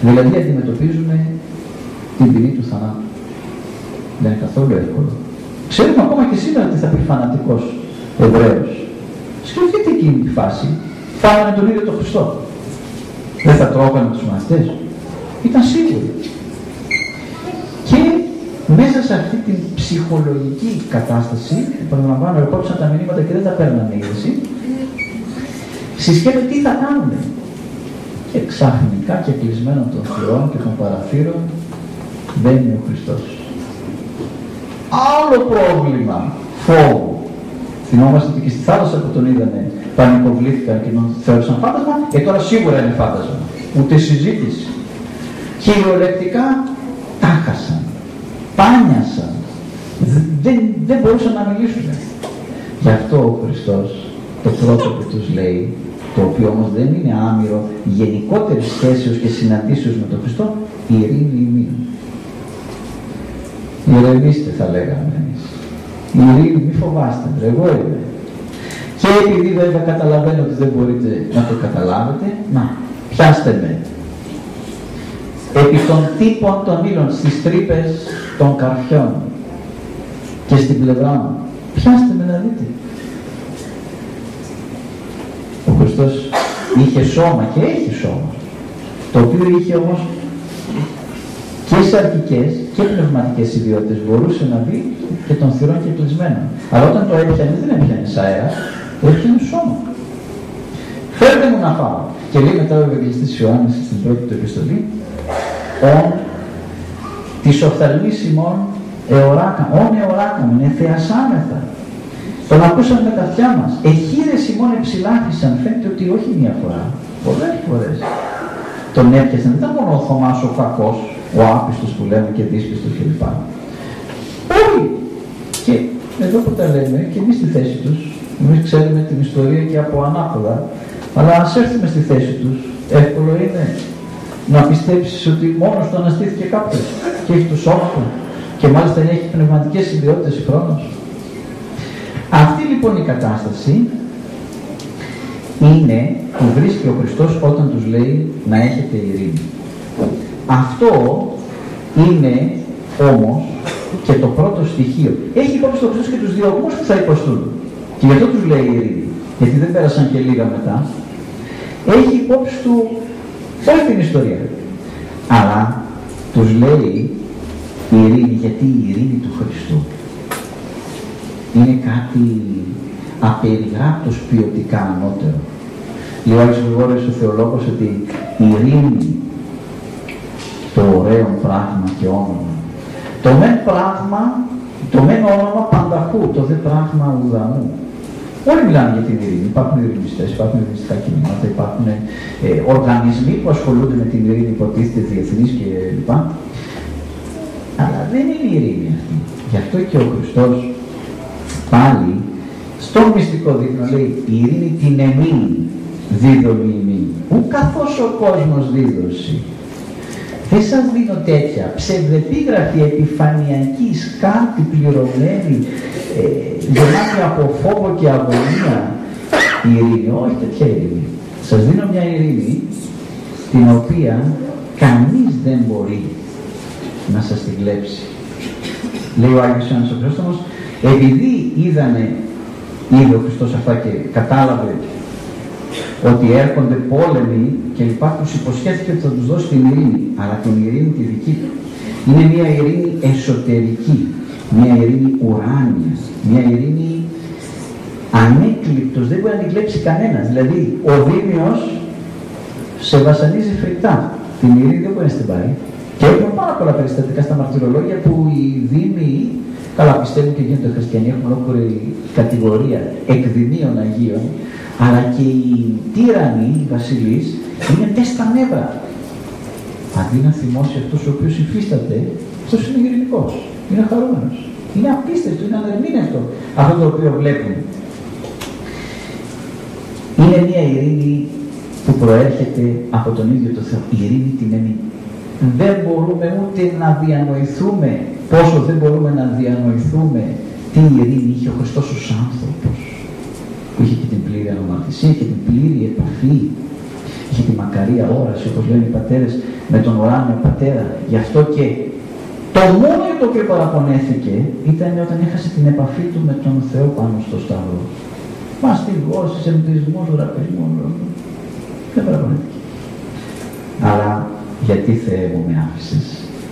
Δηλαδή αντιμετωπίζουμε την ποινή του θανάτου. Δεν είναι καθόλου εύκολο. Ξέρουμε ακόμα και σήμερα ότι θα πει φανατικός Εβραίος. Σκεφτείτε εκείνη τη φάση. Φάγανε τον ίδιο τον Χριστό. Δεν θα τρώγανε τους μαθητές. Ήταν σίγουροι. Και μέσα σε αυτή την ψυχολογική κατάσταση, επαναλαμβάνω, ερχόντουσαν τα μηνύματα και δεν τα παίρνανε είδηση, συσκέπτεται τι θα κάνουμε. Και ξαφνικά και κλεισμένων των θυρών και των παραθύρων μπαίνει ο Χριστός. Άλλο πρόβλημα φόβου. Θυμόμαστε ότι και στη θάλασσα που τον είδανε πανικοβλήθηκαν και τον θεώρησαν φάντασμα, και τώρα σίγουρα είναι φάντασμα. Ούτε συζήτηση. Κυριολεκτικά τάχασαν, πάνιασαν, δεν, δεν μπορούσαν να μιλήσουν. Γι' αυτό ο Χριστός το πρώτο που τους λέει, το οποίο όμως δεν είναι άμυρο γενικότερης σχέσεως και συναντήσεως με τον Χριστό, η ειρήνη ημίν. Ηρεμήστε, θα λέγαμε εμείς. Η ειρήνη, μη φοβάστε, εγώ είμαι. Και επειδή βέβαια καταλαβαίνω ότι δεν μπορείτε να το καταλάβετε, να, πιάστε με. Επί των τύπων των ύλων, στις τρύπες των καρφιών και στην πλευρά μου, πιάστε με να δείτε. Ο Χριστός είχε σώμα και έχει σώμα, το οποίο είχε όμως και σαρκικές και πνευματικές ιδιότητες, μπορούσε να δει και των θυρών και κλεισμένων. Αλλά όταν το έπιανε, δεν έπιανε αέρα, έπιανε σώμα. Φέρτε μου να φάω. Και λέει μετά ο Ευαγγελιστής Ιωάννης στην πρώτη του επιστολή, «Ον της οφθαλμής ημών εωράκαμ, ον εωράκαμεν, εθεασάμεθα». Τον ακούσαμε με τα αυτιά μας. Εχείρες ημών εψηλάφισαν, φαίνεται ότι όχι μία φορά, πολλές φορές. Τον έπιασαν, δεν ήταν μόνο ο Θωμάς ο κακός, ο άπιστος που λέμε και δύσπιστος κλπ. Όλοι. Και εδώ που τα λέμε και εμείς στη θέση τους, εμείς ξέρουμε την ιστορία και από ανάποδα, αλλά ας έρθουμε στη θέση τους, εύκολο είναι να πιστέψεις ότι μόνος του αναστήθηκε κάποιος και έχει το σώμα του και μάλιστα έχει πνευματικές ιδιότητες χρόνος. Αυτή λοιπόν η κατάσταση είναι που βρίσκει ο Χριστός όταν τους λέει να έχετε ειρήνη. Αυτό είναι όμως και το πρώτο στοιχείο. Έχει υπόψη το Χριστός και τους διωγμούς που θα υποστούν. Και γι' αυτό τους λέει ειρήνη. Γιατί δεν πέρασαν και λίγα μετά. Έχει υπόψη του όλη την ιστορία. Αλλά τους λέει ειρήνη, γιατί η ειρήνη του Χριστού είναι κάτι απεριγράπτως ποιοτικά ανώτερο. Λέει ο Άγιος Γρηγόριος ο θεολόγος ότι η ειρήνη, το ωραίο πράγμα και όνομα, το μεν πράγμα, το μεν όνομα πανταχού, το δε πράγμα ουδανού. Όλοι μιλάνε για την ειρήνη. Υπάρχουν ειρηνιστές, υπάρχουν ειρηνιστικά κινήματα, υπάρχουν ε, οργανισμοί που ασχολούνται με την ειρήνη, υποτίθεται διεθνείς κλπ. Αλλά δεν είναι η ειρήνη αυτή. Γι' αυτό και ο Χριστός πάλι στον μυστικό δείπνο λέει η ειρήνη την εμήν δίδωμη ημί. Ου καθώς ο κόσμος δίδωση. Δεν σας δίνω τέτοια ψευδεπίγραφη επιφανειακή σκάρτη πληρωμένη ε, γεμάτη από φόβο και αγωνία η ειρήνη. Όχι τέτοια ειρήνη. Σας δίνω μια ειρήνη την οποία κανείς δεν μπορεί να σας την κλέψει. Λέει ο Άγιος Ιωάννης ο Χρήστομος, επειδή είδανε, είδε ο Χριστός αυτά και κατάλαβε ότι έρχονται πόλεμοι και λοιπά, τους υποσχέθηκε ότι θα τους δώσει την ειρήνη, αλλά την ειρήνη τη δική του. Είναι μια ειρήνη εσωτερική, μια ειρήνη ουράνια, μια ειρήνη ανέκλειπτος, δεν μπορεί να την κλέψει κανένας. Δηλαδή, ο Δήμιος σε βασανίζει φρικτά, την ειρήνη δεν μπορεί να την πάρει. Και έχουμε πάρα πολλά περιστατικά στα μαρτυρολόγια που οι Δήμοι, καλά πιστεύουν και γίνονται χριστιανοί, έχουν ολόκληρη κατηγορία εκδημίων Αγίων, αλλά και οι τύρανοι, οι βασιλείς, είναι τεστ στα νεύρα. Αντί να θυμώσει αυτός ο οποίος υφίσταται, αυτός είναι ειρηνικός, είναι χαρούμενος. Είναι απίστευτο, είναι ανερμήνευτο αυτό το οποίο βλέπουν. Είναι μια ειρήνη που προέρχεται από τον ίδιο το Θεό. Η ειρήνη την εμεί. Δεν μπορούμε ούτε να διανοηθούμε, πόσο δεν μπορούμε να διανοηθούμε τι ειρήνη είχε ο Χριστός ως άνθρωπος, που είχε και την πλήρη ανομαρτησία και την πλήρη επαφή είχε τη μακαρία όραση, όπως λένε οι πατέρες, με τον ουράνιο πατέρα. Γι' αυτό και το μόνο το οποίο παραπονέθηκε ήταν όταν έχασε την επαφή του με τον Θεό πάνω στο σταυρό. Μαστιγώσεις, εμπισμούς, ραπισμούς, δεν παραπονέθηκε. Αλλά γιατί, Θεέ μου, με άφησες?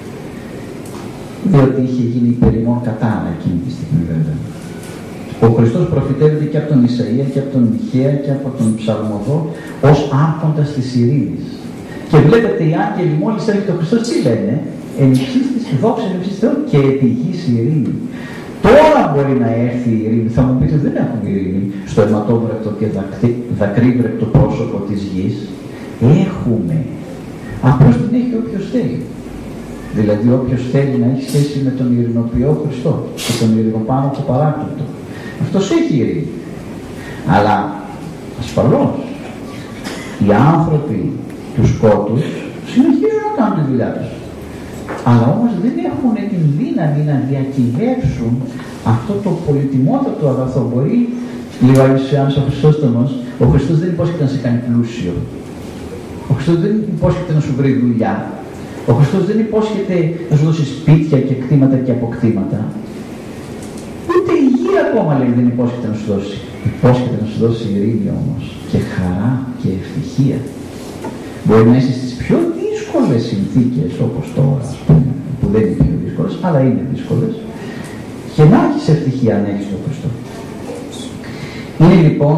Διότι είχε γίνει υπερημών κατάρα εκείνη τη στιγμή, βέβαια. Ο Χριστός προφητεύεται και από τον Ισαΐα και από τον Μιχαία και από τον Ψαλμοδό ως άρχοντας της ειρήνης. Και βλέπετε οι άγγελοι μόλις έρχεται ο Χριστός τι λένε? Εν υψής της δόξα, εν υψής Θεού και επί γης ειρήνη. Τώρα μπορεί να έρθει η ειρήνη. Θα μου πείτε, δεν έχουμε ειρήνη στο αιματόβρακτο και δακρύβρεκτο πρόσωπο της γης. Έχουμε. Απλώς την έχει όποιος θέλει. Δηλαδή όποιος θέλει να έχει σχέση με τον ειρηνοποιό Χριστό και τον ειρηνοπάνοχο παράκλητο. Αυτός έχει ειρήνη. Αλλά ασφαλώς οι άνθρωποι του σκότους συνεχίζουν να κάνουν τη δουλειά τους. Αλλά όμως δεν έχουν την δύναμη να διακυβεύσουν αυτό το πολυτιμότατο αγαθό. Μπορεί, λίγο Άγιος ο Χρυσόστομος, ο Χριστός δεν υπόσχεται να σε κάνει πλούσιο. Ο Χριστός δεν υπόσχεται να σου βρει δουλειά. Ο Χριστός δεν υπόσχεται να σου δώσει σπίτια και κτήματα και αποκτήματα. Ούτε υγεία ακόμα, λέει, δεν υπόσχεται να σου δώσει. Υπόσχεται να σου δώσει ειρήνη όμως και χαρά και ευτυχία. Μπορεί να είσαι στις πιο δύσκολες συνθήκες όπως τώρα, ας πούμε, που δεν είναι πιο δύσκολες, αλλά είναι δύσκολες, και να έχεις ευτυχία αν έχεις τον Χριστό. Είναι λοιπόν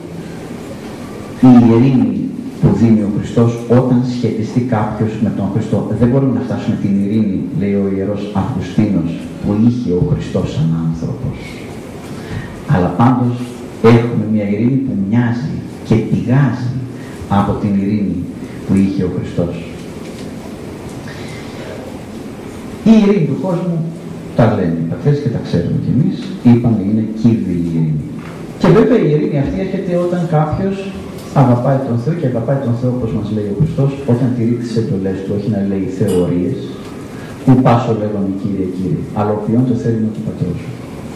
η ειρήνη που δίνει ο Χριστός όταν σχετιστεί κάποιος με τον Χριστό. Δεν μπορούμε να φτάσουμε την ειρήνη, λέει ο Ιερός Αυγουστίνος, που είχε ο Χριστός σαν άνθρωπος. Αλλά πάντως έχουμε μια ειρήνη που μοιάζει και πηγάζει από την ειρήνη που είχε ο Χριστός. Η ειρήνη του κόσμου, τα λένε οι πατέρες και τα ξέρουμε κι εμείς, είπαμε είναι κύριδη ειρήνη. Και βέβαια η ειρήνη αυτή έρχεται όταν κάποιος αγαπάει τον Θεό και αγαπάει τον Θεό όπως μας λέει ο Χριστός, όταν τηρεί τις εντολές του, όχι να λέει θεωρίες, που πάσο λέγον Κύριε Κύριε, αλλά οποιόν το θέλει του Πατρός σου.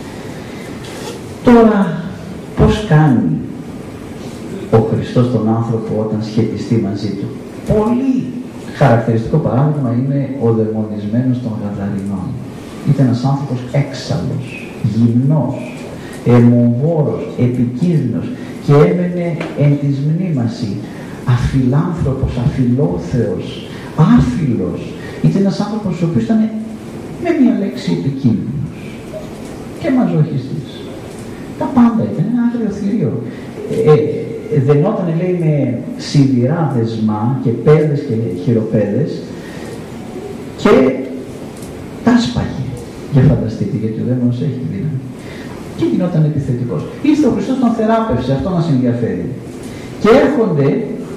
Τώρα, πώς κάνει ο Χριστός τον άνθρωπο όταν σχετιστεί μαζί του? Πολύ χαρακτηριστικό παράδειγμα είναι ο δαιμονισμένος των Γαδαρινών. Ήταν ένας άνθρωπος έξαλλος, γυμνός, αιμοβόρος, επικίνδυνος και έμενε εν της μνήμαση, αφιλάνθρωπος, αφιλόθεος, άφιλος. Ήταν ένας άνθρωπος ο οποίος ήταν με μια λέξη επικίνδυνος και μαζοχιστής. Τα πάντα ήταν ένα άγριο θηρίο. Ε, ε, δενόταν, λέει, με σιδηρά δεσμά και πέδες και χειροπέδες και τα σπάγε. Για φανταστείτε, γιατί ο δαίμονας έχει δύναμη. Και γινόταν επιθετικός. Ήρθε ο Χριστός, τον θεράπευσε, αυτό μας ενδιαφέρει. Και έρχονται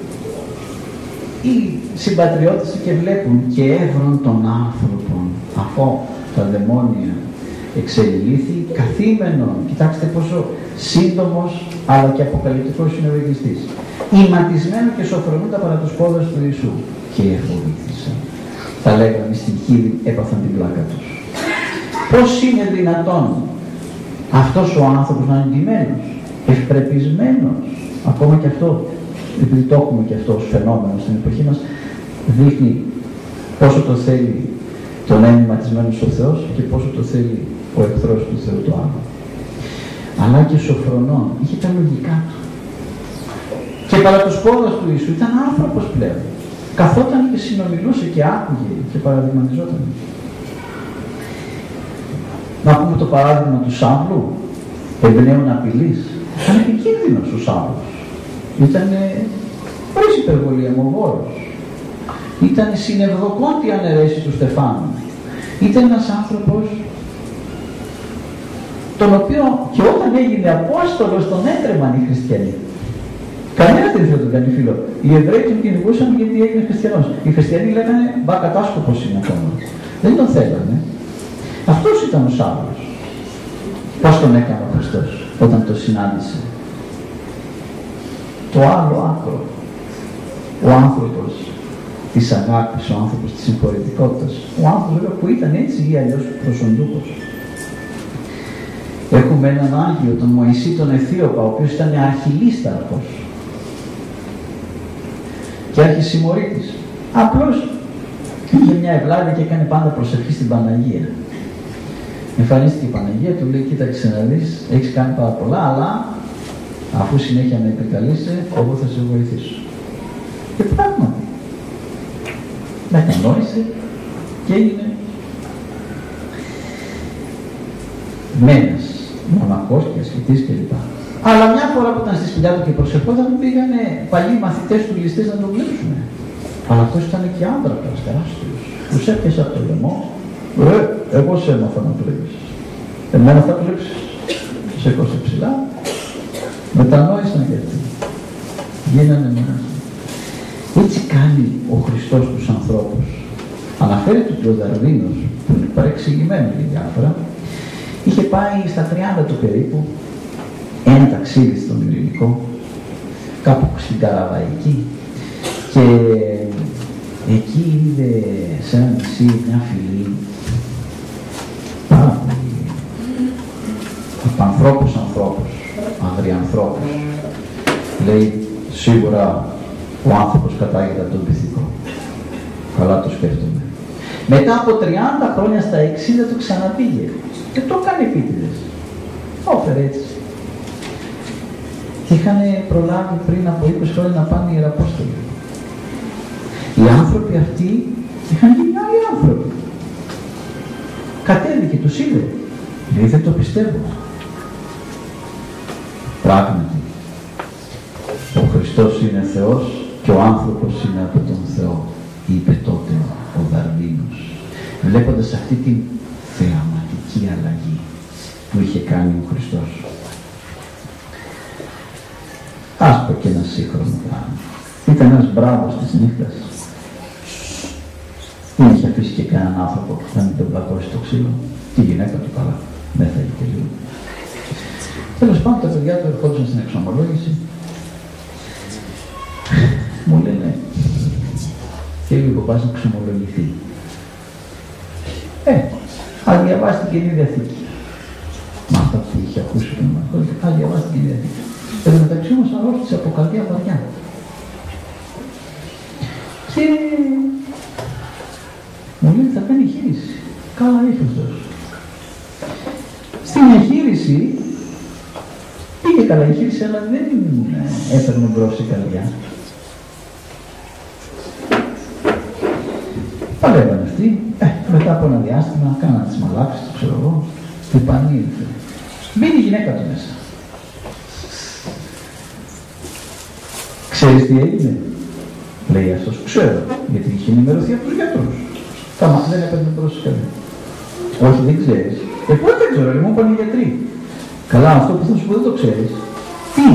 οι συμπατριώτες και βλέπουν και έβρον των άνθρωπων, αφού τα δαιμόνια εξελιλήθη, καθήμενον. Κοιτάξτε πόσο σύντομος αλλά και αποκαλυπτικός είναι ο Ηγιστής. Ηματισμένο και σοφρονούντα παρά τους πόδες του Ιησού. Και εφοβήθησαν. Τα λέγανε στην χείλη, έπαθαν την πλάκα τους. Πώς είναι δυνατόν αυτός ο άνθρωπος να είναι ντυμένος, ευπρεπισμένος? Ακόμα και αυτό, επειδή το έχουμε και αυτό ως φαινόμενο στην εποχή μας, δείχνει πόσο το θέλει το να είναι ματισμένος ο Θεός και πόσο το θέλει ο εχθρός του Θεού το άλλο. Αλλά και σοφρονών, είχε τα λογικά του. Και παρά τους πόδους του Ιησού ήταν άνθρωπος πλέον. Καθόταν και συνομιλούσε και άκουγε και παραδειγματιζόταν. Να πούμε το παράδειγμα του Σάβλου, εμπνέων απειλής. Ήταν επικίνδυνος ο Σάβλος. Ήταν χωρίς υπερβολή αιμοβόρος. Ήταν συνευδοκόντη αναιρέση του Στεφάνου. Ήταν ένας άνθρωπος τον οποίο και όταν έγινε Απόστολος τον έτρεμαν οι χριστιανοί. Κανένας δεν ήθελε να τον κάνει φίλο. Οι Εβραίοι τον κυνηγούσαν γιατί έγινε χριστιανός. Οι χριστιανοί λέγανε μπα κατάσκοπος είναι ακόμα. Δεν τον θέλανε. Αυτός ήταν ο Σάβλος. Πώς τον έκανε ο Χριστός όταν το συνάντησε? Το άλλο άκρο. Ο άνθρωπος της αγάπης, ο άνθρωπος της συγχωρητικότητας. Ο άνθρωπος βέβαια που ήταν έτσι ή αλλιώς προσοντούχος. Έχουμε έναν Άγιο, τον Μωυσή τον Αιθίωπα, ο οποίος ήταν αρχιλίσταρχος. και αρχισημωρίτης. Απλώς είχε μια ευλάβεια και έκανε πάντα προσευχή στην Παναγία. Εμφανίστηκε η Παναγία, του λέει: κοίταξε να δεις, έχεις κάνει πάρα πολλά, αλλά αφού συνέχεια με επικαλείσαι, εγώ θα σε βοηθήσω. Και πράγματι, μετανόησε και έγινε μένας, μοναχός και ασκητής κλπ. Αλλά μια φορά που ήταν στη σπηλιά του και προσευχόταν, πήγανε παλιοί μαθητές του ληστές να τον κλέψουν. Αλλά αυτός ήταν και άντρακας, τεράστιος. Τους έπιασε από το λαιμό. Ρε, εγώ σε έμαθα να κλέβεις. Εμένα θα κλέψεις. Τους έκοψε ψηλά. Μετανόησαν και αυτοί. Γίνανε μοναχοί. Έτσι κάνει ο Χριστός τους ανθρώπους. Αναφέρεται ότι ο Δαρβίνος, που είναι παρεξηγημένο για διάφορα, είχε πάει στα τριάντα του περίπου ένα ταξίδι στον Ειρηνικό, κάπου στην Καραβαϊκή, και εκεί είδε σε ένα νησί μια φυλή πάρα πολύ από ανθρώπους ανθρώπους, αγριανθρώπους. Λέει, σίγουρα ο άνθρωπος κατάγεται από τον πυθικό. Καλά το σκέφτομαι. Μετά από τριάντα χρόνια στα εξήντα το ξαναπήγε και το έκανε επίτηδες. Όφερε έτσι. Και είχαν προλάβει πριν από είκοσι χρόνια να πάνε οι Ιεραπόστολοι. Οι άνθρωποι αυτοί είχαν γίνει άλλοι άνθρωποι. Κατέβηκε, τους είδε. Λέει, δεν το πιστεύω. Πράγματι, ο Χριστός είναι Θεός και ο άνθρωπος είναι από τον Θεό, είπε τότε ο Δαρβίνος, βλέποντας αυτή την θεαματική αλλαγή που είχε κάνει ο Χριστός. Ας πω και ένα σύγχρονο πράγμα. Ήταν ένας μπράβος της νύχτας. Δεν είχε αφήσει και κανέναν άνθρωπο που θα μην τον πλακώσει το ξύλο. Τη γυναίκα του καλά, δεν θα είχε και λίγο. Τέλος πάντων, τα παιδιά του ερχόντουσαν στην εξομολόγηση. Μου λένε, και λίγο πας να ξομολογηθεί. Ε, θα διαβάσει την Καινή Διαθήκη. Με αυτά που είχε ακούσει πριν, θα διαβάσει την Καινή Διαθήκη. Εν τω μεταξύ όμως αρρώστησε από καρδιά βαριά. Και μου λέει, θα κάνει εγχείρηση. Καλά είχε αυτός. Στην εγχείρηση πήγε καλά εγχείρηση, αλλά δεν έφερνε μπρος η καρδιά. Παλεύανε αυτοί, ε, μετά από ένα διάστημα κάνανε τις μαλάξεις, το ξέρω εγώ, και πανήλθε. Μπαίνει η γυναίκα του μέσα. Ξέρεις τι έγινε? Λέει αυτός, ξέρω, γιατί είχε ενημερωθεί από τους γιατρούς. Κάμα, δεν έπαιρνε μπρος η καρδιά. Όχι, δεν ξέρεις. Ε, πού δεν ξέρω, μου είπαν οι γιατροί. Καλά, αυτό που θα σου πω δεν το ξέρεις. Τι?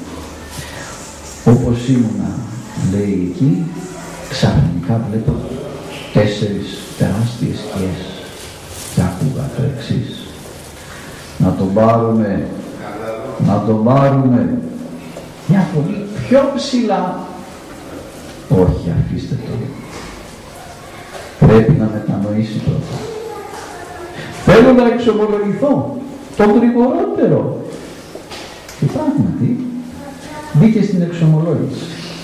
Όπως ήμουνα, λέει εκεί, ξαφνικά βλέπω τέσσερις τεράστιες σκιές και άκουγα το εξής. Να τον πάρουμε, να τον πάρουμε μια πολύ πιο ψηλά. Όχι, αφήστε το. Πρέπει να μετανοήσει πρώτα. Θέλω να εξομολογηθώ το γρηγορότερο. Και πράγματι μπήκε στην εξομολόγηση.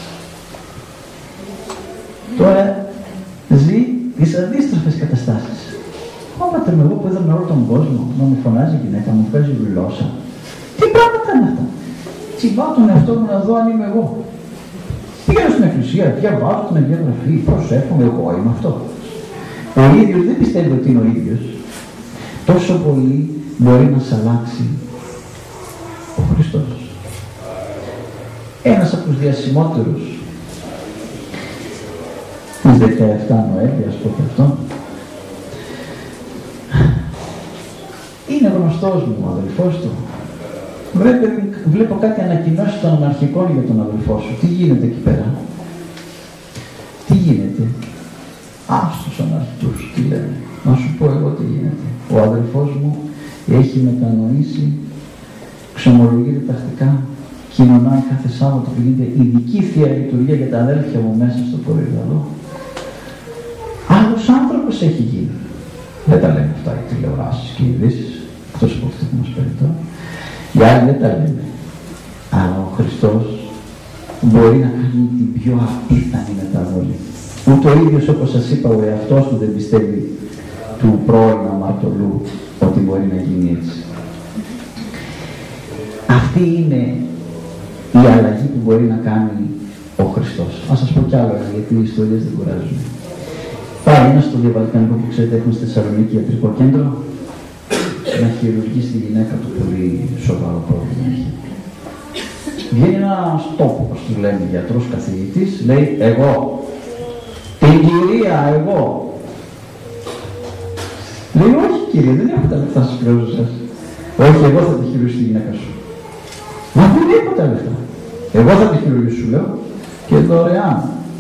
Τώρα ζει τις αντίστροφες καταστάσεις. Όποτε με εγώ που είδαμε όλο τον κόσμο να μου φωνάζει η γυναίκα, μου παίζει γλώσσα. Τι πράγματα είναι αυτά? Τσιμπάω τον εαυτό μου να δω αν είμαι εγώ. Πήγαινα στην εκκλησία, διαβάζω την Αγία Γραφή, προσεύχομαι, εγώ είμαι αυτό. Ο ίδιος δεν πιστεύει ότι είναι ο ίδιος. Τόσο πολύ μπορεί να σε αλλάξει ο Χριστός. Ένας από τους διασημότερους της δεκαεφτά Νοέμβρη, ας πω και αυτό, είναι γνωστός μου ο αδελφός του. Βλέπω, βλέπω κάτι ανακοινώσεις των αναρχικών για τον αδελφό σου. Τι γίνεται εκεί πέρα? Τι γίνεται? Άστος αναρχικούς, τι λένε. Να σου πω εγώ τι γίνεται. Ο αδελφός μου έχει μετανοήσει, ξομολογείται τακτικά, κοινωνάει κάθε Σάββατο που γίνεται ειδική Θεία Λειτουργία για τα αδέλφια μου μέσα στο Κορυδαλό. Άλλος άνθρωπος έχει γίνει. Δεν τα λένε αυτά οι τηλεοράσεις και οι ειδήσεις, εκτός από αυτό που μας περιττώ. Οι άλλοι δεν τα λένε. Αλλά ο Χριστός μπορεί να κάνει την πιο απίθανη μεταβολή. Ούτε ο ίδιος, όπως σας είπα, ο εαυτός του δεν πιστεύει του πρώην αμαρτωλού ότι μπορεί να γίνει έτσι. Αυτή είναι η αλλαγή που μπορεί να κάνει ο Χριστός. Ας σας πω κι άλλο, γιατί οι ιστορίες δεν κουράζουν. Πάει ένας στο διαβαλκανικό που ξέρετε έχουμε στη Θεσσαλονίκη ιατρικό κέντρο να χειρουργήσει τη γυναίκα του, πολύ σοβαρό πρόβλημα. Βγαίνει ένας τόπο, όπως του λένε, γιατρός καθηγητής, λέει εγώ, την κυρία εγώ. Λέει όχι κύριε, δεν έχω τα λεφτά στους κλώζους σας. Όχι, εγώ θα τη χειρουργήσω τη γυναίκα σου. Μα δεν έχω τα λεφτά. Εγώ θα τη χειρουργήσω, σου λέω, και δωρεάν.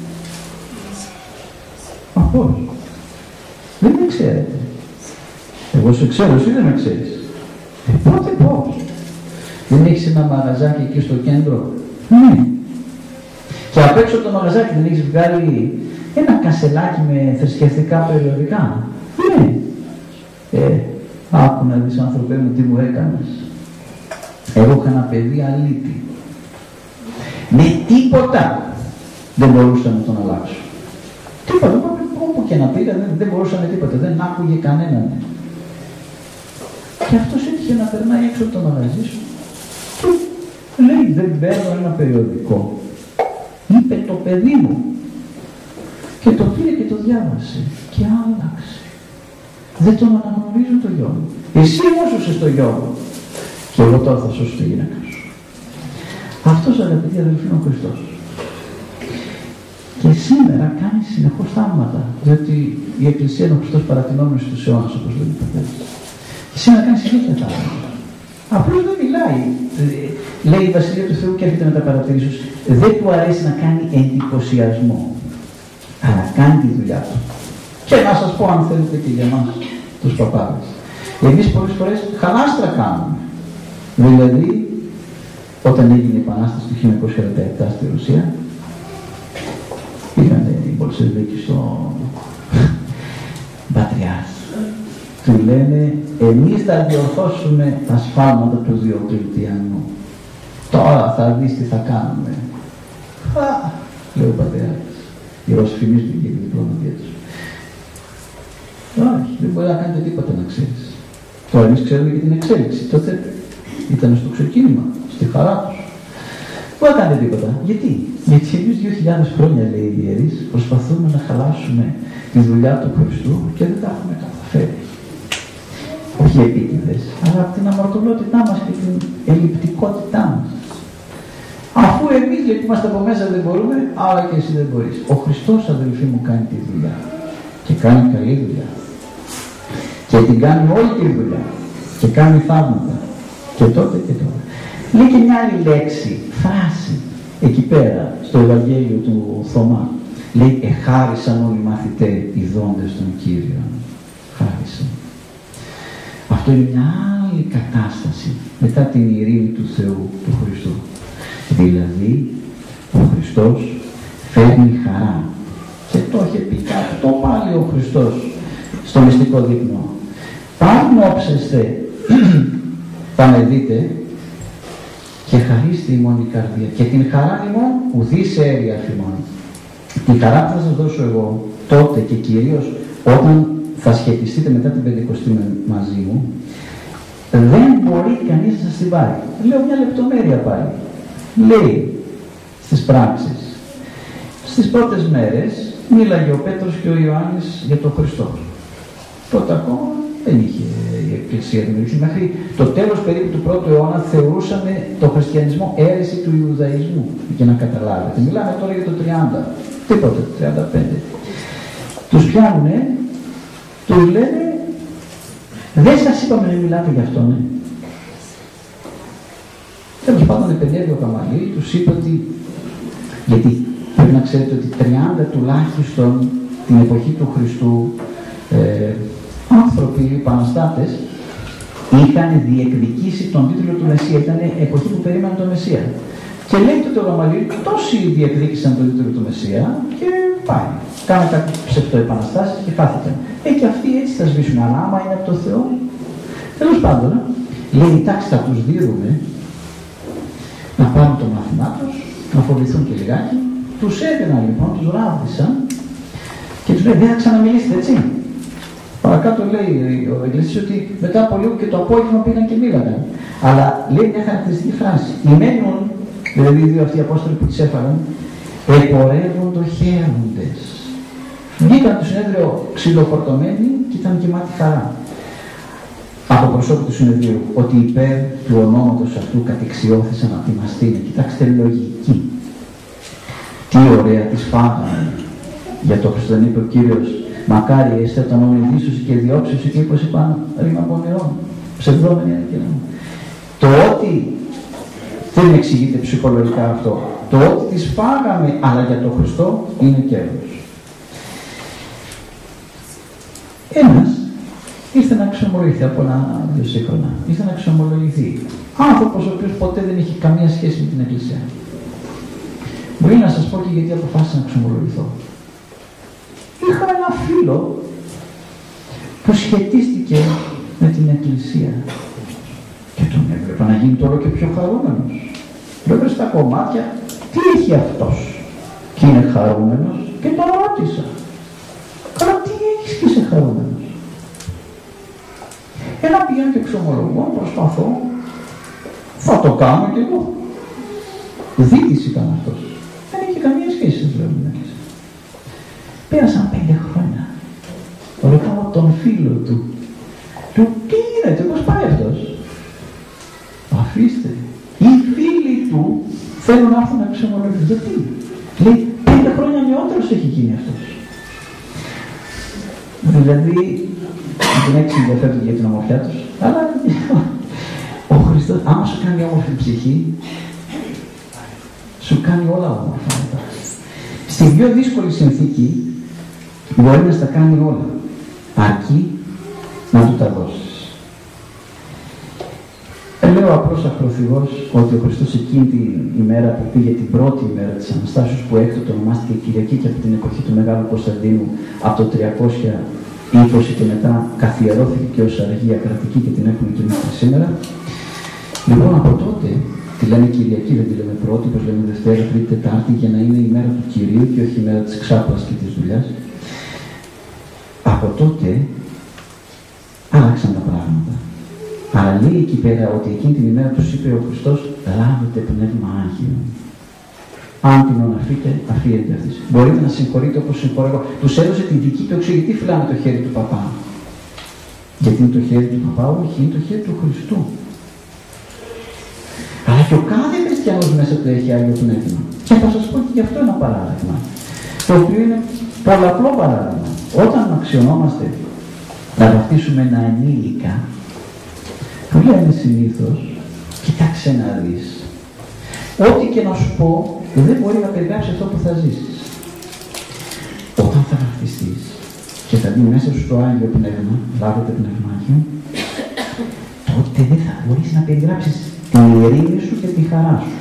Μα πώς? Δεν με ξέρετε. Εγώ σε ξέρω, εσύ δεν με ξέρεις. Ε, πότε πώς? Δεν έχεις ένα μαγαζάκι εκεί στο κέντρο? Ναι. Και απ' έξω από το μαγαζάκι δεν έχεις βγάλει ένα κασελάκι με θρησκευτικά περιοδικά? Ναι. Ε, άκου να δεις άνθρωπέ μου τι μου έκανες. Εγώ είχα ένα παιδί αλήτη. Με τίποτα δεν μπορούσα να τον αλλάξω. Τίποτα, όπου και να πήγα δεν, δεν μπορούσα με τίποτα, δεν άκουγε κανέναν. Και αυτός έτυχε να περνάει έξω από το μαγαζί σου και λέει δεν παίρνω ένα περιοδικό. Είπε το παιδί μου. Και το πήρε και το διάβασε και άλλαξε. Δεν τον αναγνωρίζω το γιο μου. Εσύ έσωσες το γιο μου. Και εγώ τώρα θα σώσω τη γυναίκα σου. Αυτός, αγαπητοί αδελφοί, είναι ο Χριστός. Και σήμερα κάνει συνεχώς θαύματα. Διότι η Εκκλησία είναι ο Χριστός παρατηνόμενος στους αιώνας, όπως λέει ο Πατέρας. Και σήμερα κάνει συνέχεια θαύματα. Απλώς δεν μιλάει. Λέει η Βασιλεία του Θεού και έρχεται με τα παρατηρήσεις. Δεν του αρέσει να κάνει εντυπωσιασμό. Αλλά κάνει τη δουλειά του. Και να σας πω, αν θέλετε, και για εμάς τους παπάδες. Εμείς πολλές φορές χαλάστρα κάνουμε. Δηλαδή, όταν έγινε η Επανάσταση του χίλια εννιακόσια δεκαεπτά στη Ρωσία, πήγανε οι Μπολσεβίκοι στο Πατριάρχη. Του λένε, εμείς θα διορθώσουμε τα σφάλματα του Διοκλητιανού. Τώρα θα δεις τι θα κάνουμε. Α, λέει ο Πατριάρχης. Οι Ρώσοι φημίζουν και η διπλωματία τους. Όχι, δεν μπορεί να κάνετε τίποτα να ξέρεις. Τώρα εμείς ξέρουμε για την εξέλιξη. Τότε ήταν στο ξεκίνημα, στη χαρά τους. Δεν μπορεί να κάνετε τίποτα. Γιατί? Γιατί εμείς δύο χιλιάδες χρόνια, λέει οι ιερείς, προσπαθούμε να χαλάσουμε τη δουλειά του Χριστού και δεν τα έχουμε καταφέρει. Όχι επίτηδες, αλλά από την αμαρτωλότητά μας και την ελλειπτικότητά μας. Αφού εμείς γιατί είμαστε από μέσα δεν μπορούμε, άρα και εσύ δεν μπορείς. Ο Χριστός, αδελφοί μου, κάνει τη δουλειά. Και κάνει καλή δουλειά. Και την κάνει όλη τη δουλειά. Και κάνει θαύματα. Και τότε και τώρα. Λέει και μια άλλη λέξη, φράση, εκεί πέρα, στο Ευαγγέλιο του Θωμά. Λέει, εχάρισαν όλοι οι μαθητές οι δόντες των Κύριων. Χάρισαν. Αυτό είναι μια άλλη κατάσταση μετά την ειρήνη του Θεού, του Χριστού. Δηλαδή, ο Χριστός φέρνει χαρά. Και το είχε πει κάτι, το πάλι ο Χριστός στο μυστικό δείπνο. Πάνω όψεστε, θα με δείτε, και χαρίστε ημών η καρδία. Και την χαρά ημών ουδείς αίρια φημών. Την χαρά που θα σας δώσω εγώ τότε και κυρίως όταν θα σχετιστείτε μετά την Πεντηκοστή μαζί μου, δεν μπορεί κανείς να σας την πάρει. Λέω μια λεπτομέρεια πάλι. Λέει στις πράξεις. Στις πρώτες μέρες μίλαγε ο Πέτρος και ο Ιωάννης για τον Χριστό. Τότε ακόμα δεν είχε η Εκκλησία δημιουργηθεί. Μέχρι το τέλος περίπου του πρώτου αιώνα θεωρούσαμε το χριστιανισμό αίρεση του Ιουδαϊσμού. Για να καταλάβετε. Μιλάμε τώρα για το τριάντα. Τίποτε, τριάντα πέντε. Τους πιάνουνε, τους λένε, δεν σας είπαμε να μιλάτε γι' αυτό, ναι. Τέλος πάντων επενέβη ο Γαμαλίη, τους είπε ότι, γιατί πρέπει να ξέρετε ότι τριάντα τουλάχιστον την εποχή του Χριστού ε, άνθρωποι, οι επαναστάτες, είχαν διεκδικήσει τον τίτλο του Μεσσία. Ήταν εποχή που περίμεναν τον Μεσσία. Και λέει τότε ο Γαμαλίη, τόσοι διεκδίκησαν τον τίτλο του Μεσσία και πάει. Κάνε κάτι ψευτοεπαναστάσεις και χάθηκαν. Ε, και αυτοί έτσι θα σβήσουν, αλλά άμα είναι από το Θεό. Τέλος πάντων, λέει, εντάξει, θα τους δίνουμε να πάρουν το μάθημά τους, να φοβηθούν και λιγάκι. Τους έδιναν λοιπόν, τους ράβδισαν και τους λέει: δεν θα ξαναμιλήσετε, έτσι. Παρακάτω λέει ο Εγκλησίος ότι μετά από λίγο και το απόγευμα πήγαν και μίλαγαν. Αλλά λέει μια χαρακτηριστική φράση. Ημένουν, δηλαδή οι δύο αυτοί οι Απόστολοι που τις έφαγαν, επορεύοντο χαίροντες. Βγήκαν το συνέδριο ξυλοφορτωμένοι και ήταν γεμάτη χαρά. Από προσώπου του συνεδρίου, ότι υπέρ του ονόματος αυτού κατεξιώθησαν από τη μαστίνα. Κοιτάξτε, λογική. Τι ωραία τις φάγανε για το Χριστό. Είπε ο Κύριος: μακάρι είστε όταν ομιλήσουσι και διώξουσι και είπωσι πάνω ρήμα πονηρών. Ψευδόμενοι είναι και λέμε. Το ότι δεν εξηγείται ψυχολογικά αυτό. Το ότι τις φάγαμε, αλλά για τον Χριστό είναι κέρδος. Ένας ήρθε να ξομολογηθεί από ένα δύο σύγχρονα. Ήρθε να ξομολογηθεί. Άνθρωπος ο οποίος ποτέ δεν είχε καμία σχέση με την Εκκλησία. Μπορεί να σας πω και γιατί αποφάσισα να ξομολογηθώ. Είχα ένα φίλο που σχετίστηκε με την Εκκλησία και τον έβλεπα να γίνει τώρα και πιο χαρούμενος. Βλέπω στα κομμάτια τι έχει αυτός και είναι χαρούμενος και τον ρώτησα: καλά, τι έχεις και είσαι χαρούμενος? Ένα πηγαίνω και εξομολογώ, προσπαθώ, θα το κάνω κι εγώ. Δίτης ήταν αυτός. Δεν είχε καμία σχέση, βλέπουμε. Πέρασαν πέντε χρόνια. Ρωτάω τον φίλο του. Του, τι γίνεται, πώς πάει αυτός? Αφήστε. Οι φίλοι του θέλουν να έρθουν να ξεμολογηθούν. Γιατί? Λέει, πέντε χρόνια νεότερος έχει γίνει αυτός. Δηλαδή, δεν έχει ενδιαφέρον για την ομορφιά τους, αλλά ο Χριστός, άμα σου κάνει όμορφη ψυχή, σου κάνει όλα όμορφα. Στην πιο δύσκολη συνθήκη μπορεί να στα κάνει όλα, αρκεί να του τα δώσεις. Λέω απλώς ακροθυγός ότι ο Χριστός εκείνη την ημέρα που πήγε, την πρώτη ημέρα της Αναστάσεως, που έκτοτε ονομάστηκε Κυριακή και από την εποχή του Μεγάλου Κωνσταντίνου, από το τριακόσια είκοσι και μετά καθιερώθηκε και ως αργία κρατική και την έχουμε και μέχρι σήμερα. Λοιπόν, από τότε τη λέμε Κυριακή, δεν τη λέμε πρώτη, όπως λέμε Δευτέρα, Τρίτη, Τετάρτη, για να είναι η μέρα του Κυρίου και όχι η μέρα της ξάπλας και της δουλειάς. Από τότε άλλαξαν τα πράγματα. Αλλά λέει εκεί πέρα ότι εκείνη την ημέρα τους είπε ο Χριστός: λάβετε πνεύμα Άγιο. Αν την οναφείτε, αφήνετε αυτής. Μπορείτε να συγχωρείτε όπως συγχωρώ εγώ. Τους έδωσε την δική του εξήγη. Τι φυλάνε το χέρι του παπά? Γιατί είναι το χέρι του παπά? Όχι, είναι το χέρι του Χριστού. Αλλά και ο κάθε χριστιανός μέσα του έχει Άγιο Πνεύμα. Και θα σας πω και γι' αυτό ένα παράδειγμα, το οποίο είναι πολλαπλό παράδειγμα. Όταν αξιωνόμαστε να βαφτίσουμε ένα ενήλικα, που λένε συνήθως, κοιτάξε να δεις, ό,τι και να σου πω δεν μπορεί να περιγράψει αυτό που θα ζήσεις. Όταν θα βαφτιστείς και θα μπει μέσα σου το Άγιο Πνεύμα, λάβετε Πνεύμα Άγιο, τότε δεν θα μπορείς να περιγράψεις την ειρήνη σου και τη χαρά σου.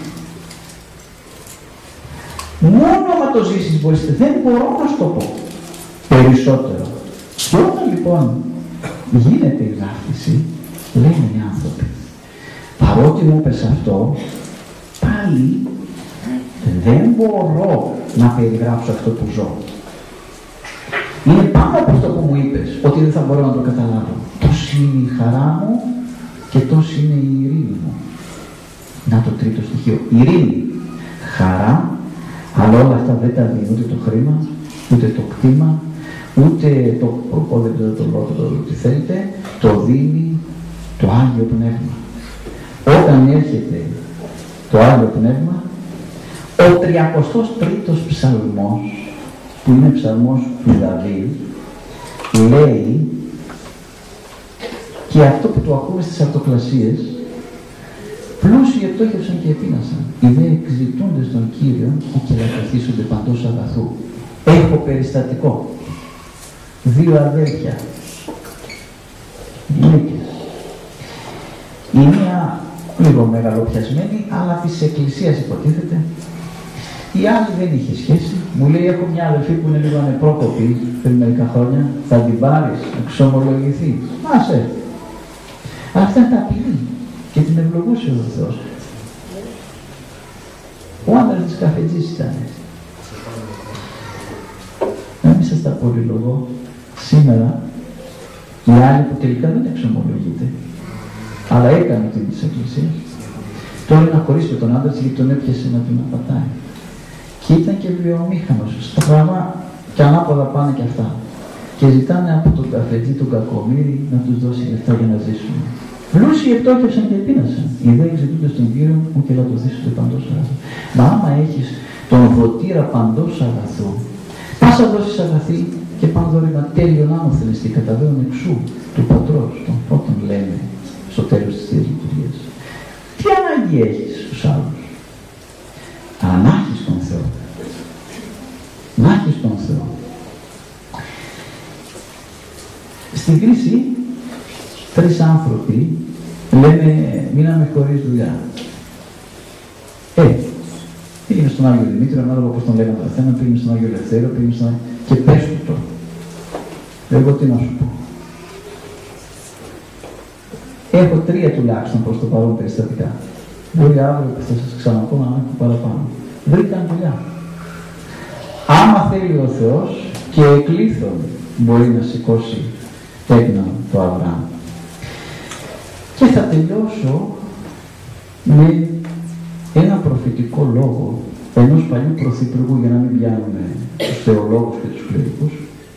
Μόνο άμα το ζήσεις μπορείς, δεν μπορώ να σου το πω περισσότερο. Και όταν λοιπόν γίνεται η βάφτιση, λένε οι άνθρωποι, παρότι μου είπες αυτό, πάλι δεν μπορώ να περιγράψω αυτό που ζω. Είναι πάνω από αυτό που μου είπες, ότι δεν θα μπορώ να το καταλάβω. Τόση είναι η χαρά μου και τόση είναι η ειρήνη μου. Να το τρίτο στοιχείο. Ειρήνη, χαρά, αλλά όλα αυτά δεν τα δίνει ούτε το χρήμα, ούτε το κτήμα, ούτε το προπόδευτο, το λόγο, τι θέλετε, το δίνει το Άγιο Πνεύμα. Όταν έρχεται το Άγιο Πνεύμα, ο τριακοστός τρίτος ψαλμός, που είναι ψαλμός του Δαβίδ, λέει και αυτό που το ακούμε στις αρτοκλασίες: πλούσιοι επτόχευσαν και επίνασαν, οι δε εξζητούνται στον Κύριο και κελακαθίσονται παντός αγαθού. Έχω περιστατικό. Δύο αδέρφια, γυναίκες. Η μία λίγο μεγαλοπιασμένη, αλλά της εκκλησίας υποτίθεται. Η άλλη δεν είχε σχέση. Μου λέει: έχω μια αδελφή που είναι λίγο ανεπρόκοπη πριν μερικά χρόνια. Θα την πάρεις, να ξομολογηθεί. Ας έρθει. Αυτά είναι τα απειλή. Και την ευλογούσε ο Θεός. Ο άντρας της καφετζής ήταν. Να μην σας τα πολυλογώ. Σήμερα η άλλη που τελικά δεν εξομολογείται, αλλά έκανε την της Εκκλησίας, τώρα να χωρίσει με τον άντρα της γιατί τον έπιασε να την απατάει. Και ήταν και βιομήχανος, στραβά και ανάποδα πάνε και αυτά. Και ζητάνε από τον καφετζή, τον κακομοίρη, να τους δώσει λεφτά για να ζήσουν. Πλούσιοι επτόχευσαν και πείνασαν. Οι δε εξητούνται στον Κύριο μου και λατωθήσονται παντός αγαθού. Μα άμα έχεις τον βοτήρα παντός αγαθού, πάσα δώσεις αγαθή και πανδόρυμα τέλειον άνωθεν και καταβαίων εξού του πατρός, των πρώτων λένε στο τέλος της Θείας Λειτουργίας. Τι ανάγκη έχεις στους άλλους? Αλλά να έχεις τον Θεό. Να έχεις τον Θεό. Στην κρίση, τρεις άνθρωποι λένε μείναμε χωρίς δουλειά. Ε, πήγαινε στον Άγιο Δημήτριο, ανάλογα όπως τον λέγανε τα θέματα, πήγαινε στον Άγιο Ελευθέριο, πήγαινε στον Άγιο... και πες του το. Εγώ τι να σου πω. Έχω τρία τουλάχιστον προς το παρόν περιστατικά. Μπορεί αύριο που θα σας ξαναπώ να έχω παραπάνω. Βρήκαν δουλειά. Άμα θέλει ο Θεός και εκλήθον μπορεί να σηκώσει τέκνα το Αβραάμ. Και θα τελειώσω με ένα προφητικό λόγο ενός παλιού πρωθυπουργού, για να μην πιάνουμε τους θεολόγους και τους κληρικούς,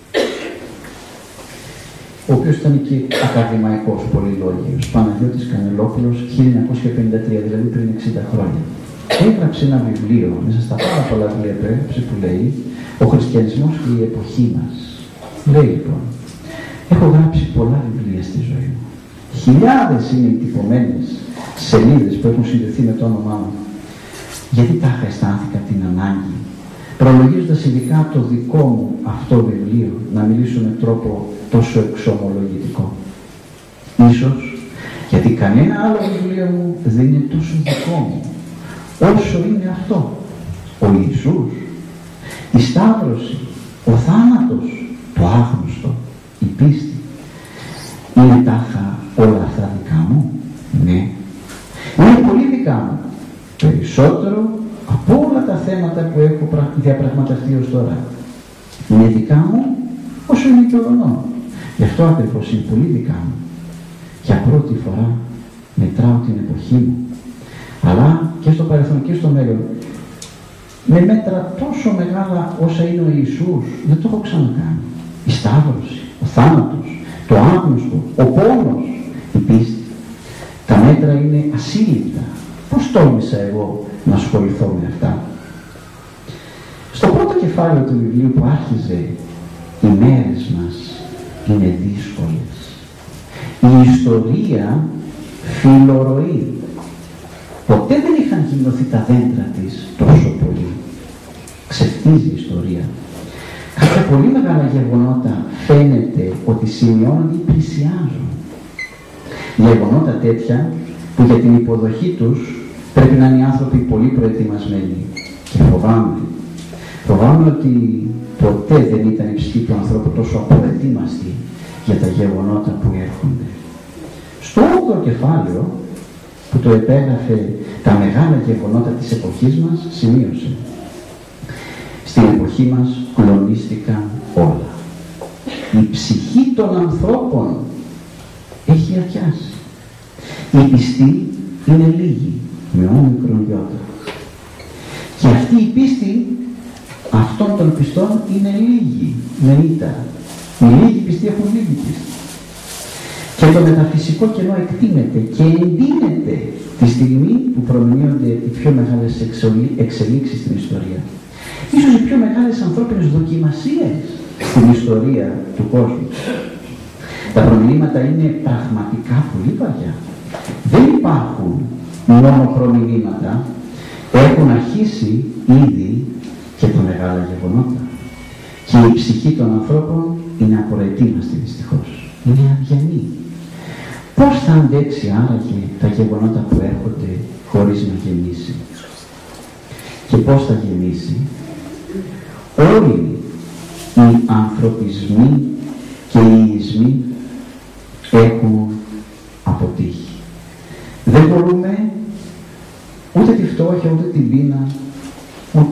ο οποίος ήταν και ακαδημαϊκός πολυλόγιος, Παναγιώτης Κανελόπουλος, χίλια εννιακόσια πενήντα τρία, δηλαδή πριν εξήντα χρόνια. Έγραψε ένα βιβλίο, μέσα στα πάρα πολλά βιβλία που έγραψε, που λέει «Ο χριστιανισμός και η εποχή μας». Λέει λοιπόν, έχω γράψει πολλά βιβλία στη ζωή μου. Χιλιάδες είναι οι τυπωμένες σελίδες που έχουν συνδεθεί με το όνομά μου. Γιατί τάχα αισθάνθηκα την ανάγκη, προλογίζοντας ειδικά το δικό μου αυτό βιβλίο, να μιλήσω με τρόπο τόσο εξομολογητικό. Ίσως γιατί κανένα άλλο βιβλίο μου δεν είναι τόσο δικό μου όσο είναι αυτό. Ο Ιησούς, η Σταύρωση, ο θάνατος, το άγνωστο, η πίστη. Είναι τάχα όλα αυτά δικά μου? Ναι. Είναι πολύ δικά μου. Περισσότερο από όλα τα θέματα που έχω διαπραγματευτεί ως τώρα. Είναι δικά μου όσο είναι και ουρανό. Γι' αυτό ακριβώς είναι πολύ δικά μου. Για πρώτη φορά μετράω την εποχή μου. Αλλά και στο παρελθόν και στο μέλλον. Με μέτρα τόσο μεγάλα όσα είναι ο Ιησούς, δεν το έχω ξανακάνει. Η Σταύρωση, ο θάνατος, το άγνωστο, ο πόνος, η πίστη. Τα μέτρα είναι ασύλληπτα. Πώς τόλμησα εγώ να ασχοληθώ με αυτά? Στο πρώτο κεφάλαιο του βιβλίου που άρχιζε «Οι μέρες μας είναι δύσκολες. Η ιστορία φιλορροεί. Ποτέ δεν είχαν γυμνωθεί τα δέντρα της τόσο πολύ. Ξεφτίζει η ιστορία. Κάποια πολύ μεγάλα γεγονότα φαίνεται ότι σημειώνονται ή πλησιάζουν. Γεγονότα τέτοια που για την υποδοχή τους πρέπει να είναι οι άνθρωποι πολύ προετοιμασμένοι. Και φοβάμαι, φοβάμαι ότι ποτέ δεν ήταν η ψυχή του ανθρώπου τόσο απροετοίμαστη για τα γεγονότα που έρχονται. Στο όγδοο κεφάλαιο, που το επέγραφε τα μεγάλα γεγονότα της εποχής μας, σημείωσε: στην εποχή μας κλονίστηκαν όλα. Η ψυχή των ανθρώπων έχει αδειάσει. Οι πιστοί είναι λίγοι, με όμικρον γιώτα. Και αυτή η πίστη αυτών των πιστών είναι λίγοι, με ήττα. Οι λίγοι πιστοί έχουν λίγη πίστη. Και το μεταφυσικό κενό εκτείνεται και εντείνεται τη στιγμή που προμηνύονται οι πιο μεγάλες εξελίξεις στην ιστορία. Ίσως οι πιο μεγάλες ανθρώπινες δοκιμασίες στην ιστορία του κόσμου. Τα προμηνύματα είναι πραγματικά πολύ βαριά. Δεν υπάρχουν μόνο προμηνύματα, έχουν αρχίσει ήδη και τα μεγάλα γεγονότα. Και η ψυχή των ανθρώπων είναι απροετοίμαστη δυστυχώς. Είναι αδιανή. Πώς θα αντέξει άραγε τα γεγονότα που έρχονται χωρίς να γεμίσει? Και πώς θα γεμίσει? Όλοι οι ανθρωπισμοί και οι ιισμοί έχουν αποτύχει. Δεν μπορούμε ούτε τη φτώχεια, ούτε την πείνα, ούτε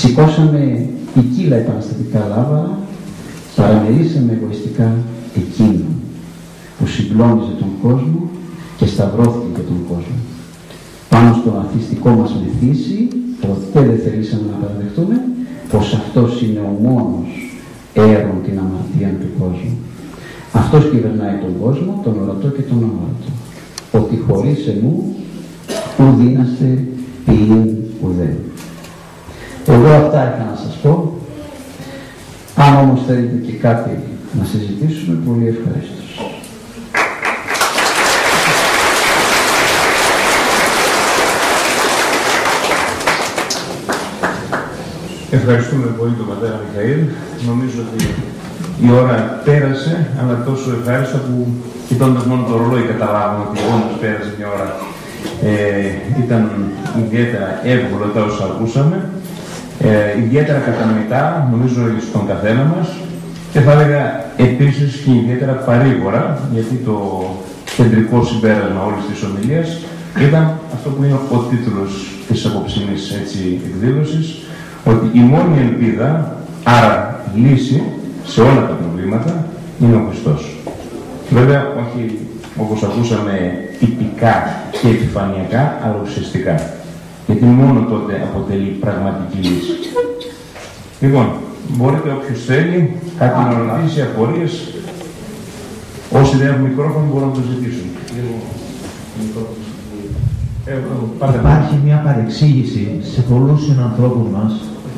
Σηκώσαμε ποικίλα επαναστατικά λάβαρα, παραμερίσαμε εγωιστικά εκείνο που συγκλώνιζε τον κόσμο και σταυρώθηκε για τον κόσμο. Πάνω στον αθιστικό μας μεθύσι, ποτέ δεν θελήσαμε να παραδεχτούμε πως αυτός είναι ο μόνος έρων την αμαρτία του κόσμου. Αυτός κυβερνάει τον κόσμο, τον ορατό και τον αμαρτό. Ότι χωρίς εμού ουδήναστε ποιήν ουδέ. Εγώ αυτά είχα να σας πω. Αν όμως θέλετε και κάτι να συζητήσουμε, πολύ ευχαριστώ. Ευχαριστούμε πολύ τον πατέρα Μιχαήλ. Νομίζω ότι η ώρα πέρασε, αλλά τόσο ευχάριστα που κοιτώντας μόνο το ρολόι καταλάβαμε ότι όντως πέρασε μια ώρα. Ε, ήταν ιδιαίτερα εύκολο τα όσα ακούσαμε, ε, ιδιαίτερα κατανοητά, νομίζω στον καθένα μας, και θα έλεγα επίσης και ιδιαίτερα παρήγορα, γιατί το κεντρικό συμπέρασμα όλης της ομιλίας ήταν αυτό που είναι ο τίτλος της απόψινής εκδήλωσης, ότι η μόνη ελπίδα, άρα λύση σε όλα τα προβλήματα, είναι ο Χριστός. Βέβαια, όχι όπως ακούσαμε τυπικά και επιφανειακά, αλλά ουσιαστικά. Γιατί μόνο τότε αποτελεί πραγματική λύση. Λοιπόν, μπορείτε όποιος θέλει κάτι να ρωτήσει, απορίες. Όσοι δεν έχουν μικρόφωνο μπορούν να το ζητήσουν. Υπάρχει μια παρεξήγηση σε πολλούς συνανθρώπους μας.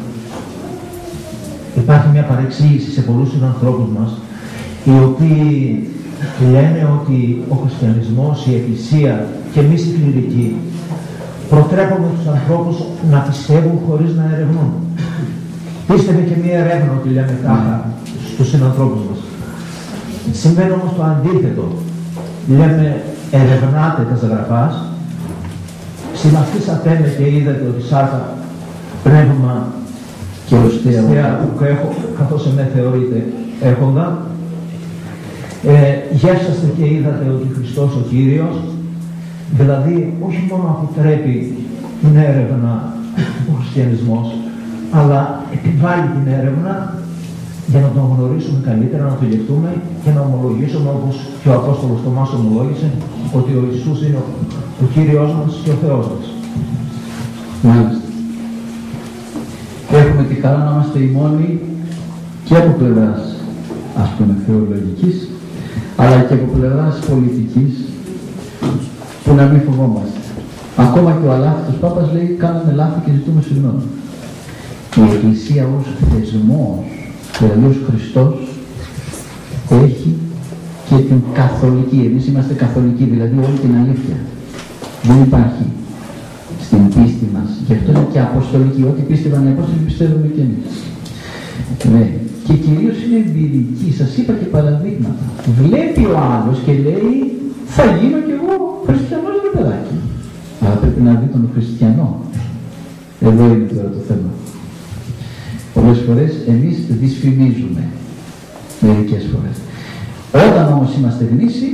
Υπάρχει μια παρεξήγηση σε πολλούς συνανθρώπους μας, οι οποίοι λένε ότι ο χριστιανισμός, η Εκκλησία και εμείς οι κληρικοί προτρέπουμε τους ανθρώπους να πιστεύουν χωρίς να ερευνούν. Πίστευε και μία ερεύνα ότι λέμε τάχα στους συνανθρώπους μας. Συμβαίνει όμως το αντίθετο. Λέμε ερευνάτε τα γραφάς, συμμαθήσατε με και είδατε ότι σάρκα πνεύμα και οστέα που έχω, καθώς εμέ θεωρείτε έχοντα. Ε, γεύσαστε και είδατε ότι Χριστός ο Κύριος, δηλαδή όχι μόνο αποτρέπει την έρευνα ο χριστιανισμός, αλλά επιβάλλει την έρευνα για να τον γνωρίσουμε καλύτερα, να τον γευτούμε και να ομολογήσουμε, όπως και ο Απόστολος Θωμάς ομολόγησε, ότι ο Ιησούς είναι ο, ο Κύριος μας και ο Θεός μας. Μάλιστα. Έχουμε τη χαρά να είμαστε οι μόνοι και από πλευράς, ας πούμε, θεολογικής, αλλά και από πλευράς πολιτικής, που να μην φοβόμαστε. Ακόμα και ο αλάθητος Πάπας λέει: κάναμε λάθη και ζητούμε συγγνώμη. Η Εκκλησία ως θεσμός, δηλαδή ως Χριστός, έχει και την καθολική. Εμείς είμαστε καθολικοί, δηλαδή όλη την αλήθεια. Δεν υπάρχει στην πίστη μας. Γι' αυτό είναι και αποστολική. Ό,τι πίστευαν οι Απόστολοι πιστεύουμε και εμείς. Ναι. Και κυρίως είναι εμπειρική. Σας είπα και παραδείγματα. Βλέπει ο άλλος και λέει: θα γίνω κι εγώ χριστιανός, ρε παιδάκι. Αλλά πρέπει να δει τον χριστιανό. Εδώ είναι τώρα το θέμα. Πολλές φορές εμείς δυσφημίζουμε. Μερικές φορές. Όταν όμως είμαστε γνήσιοι,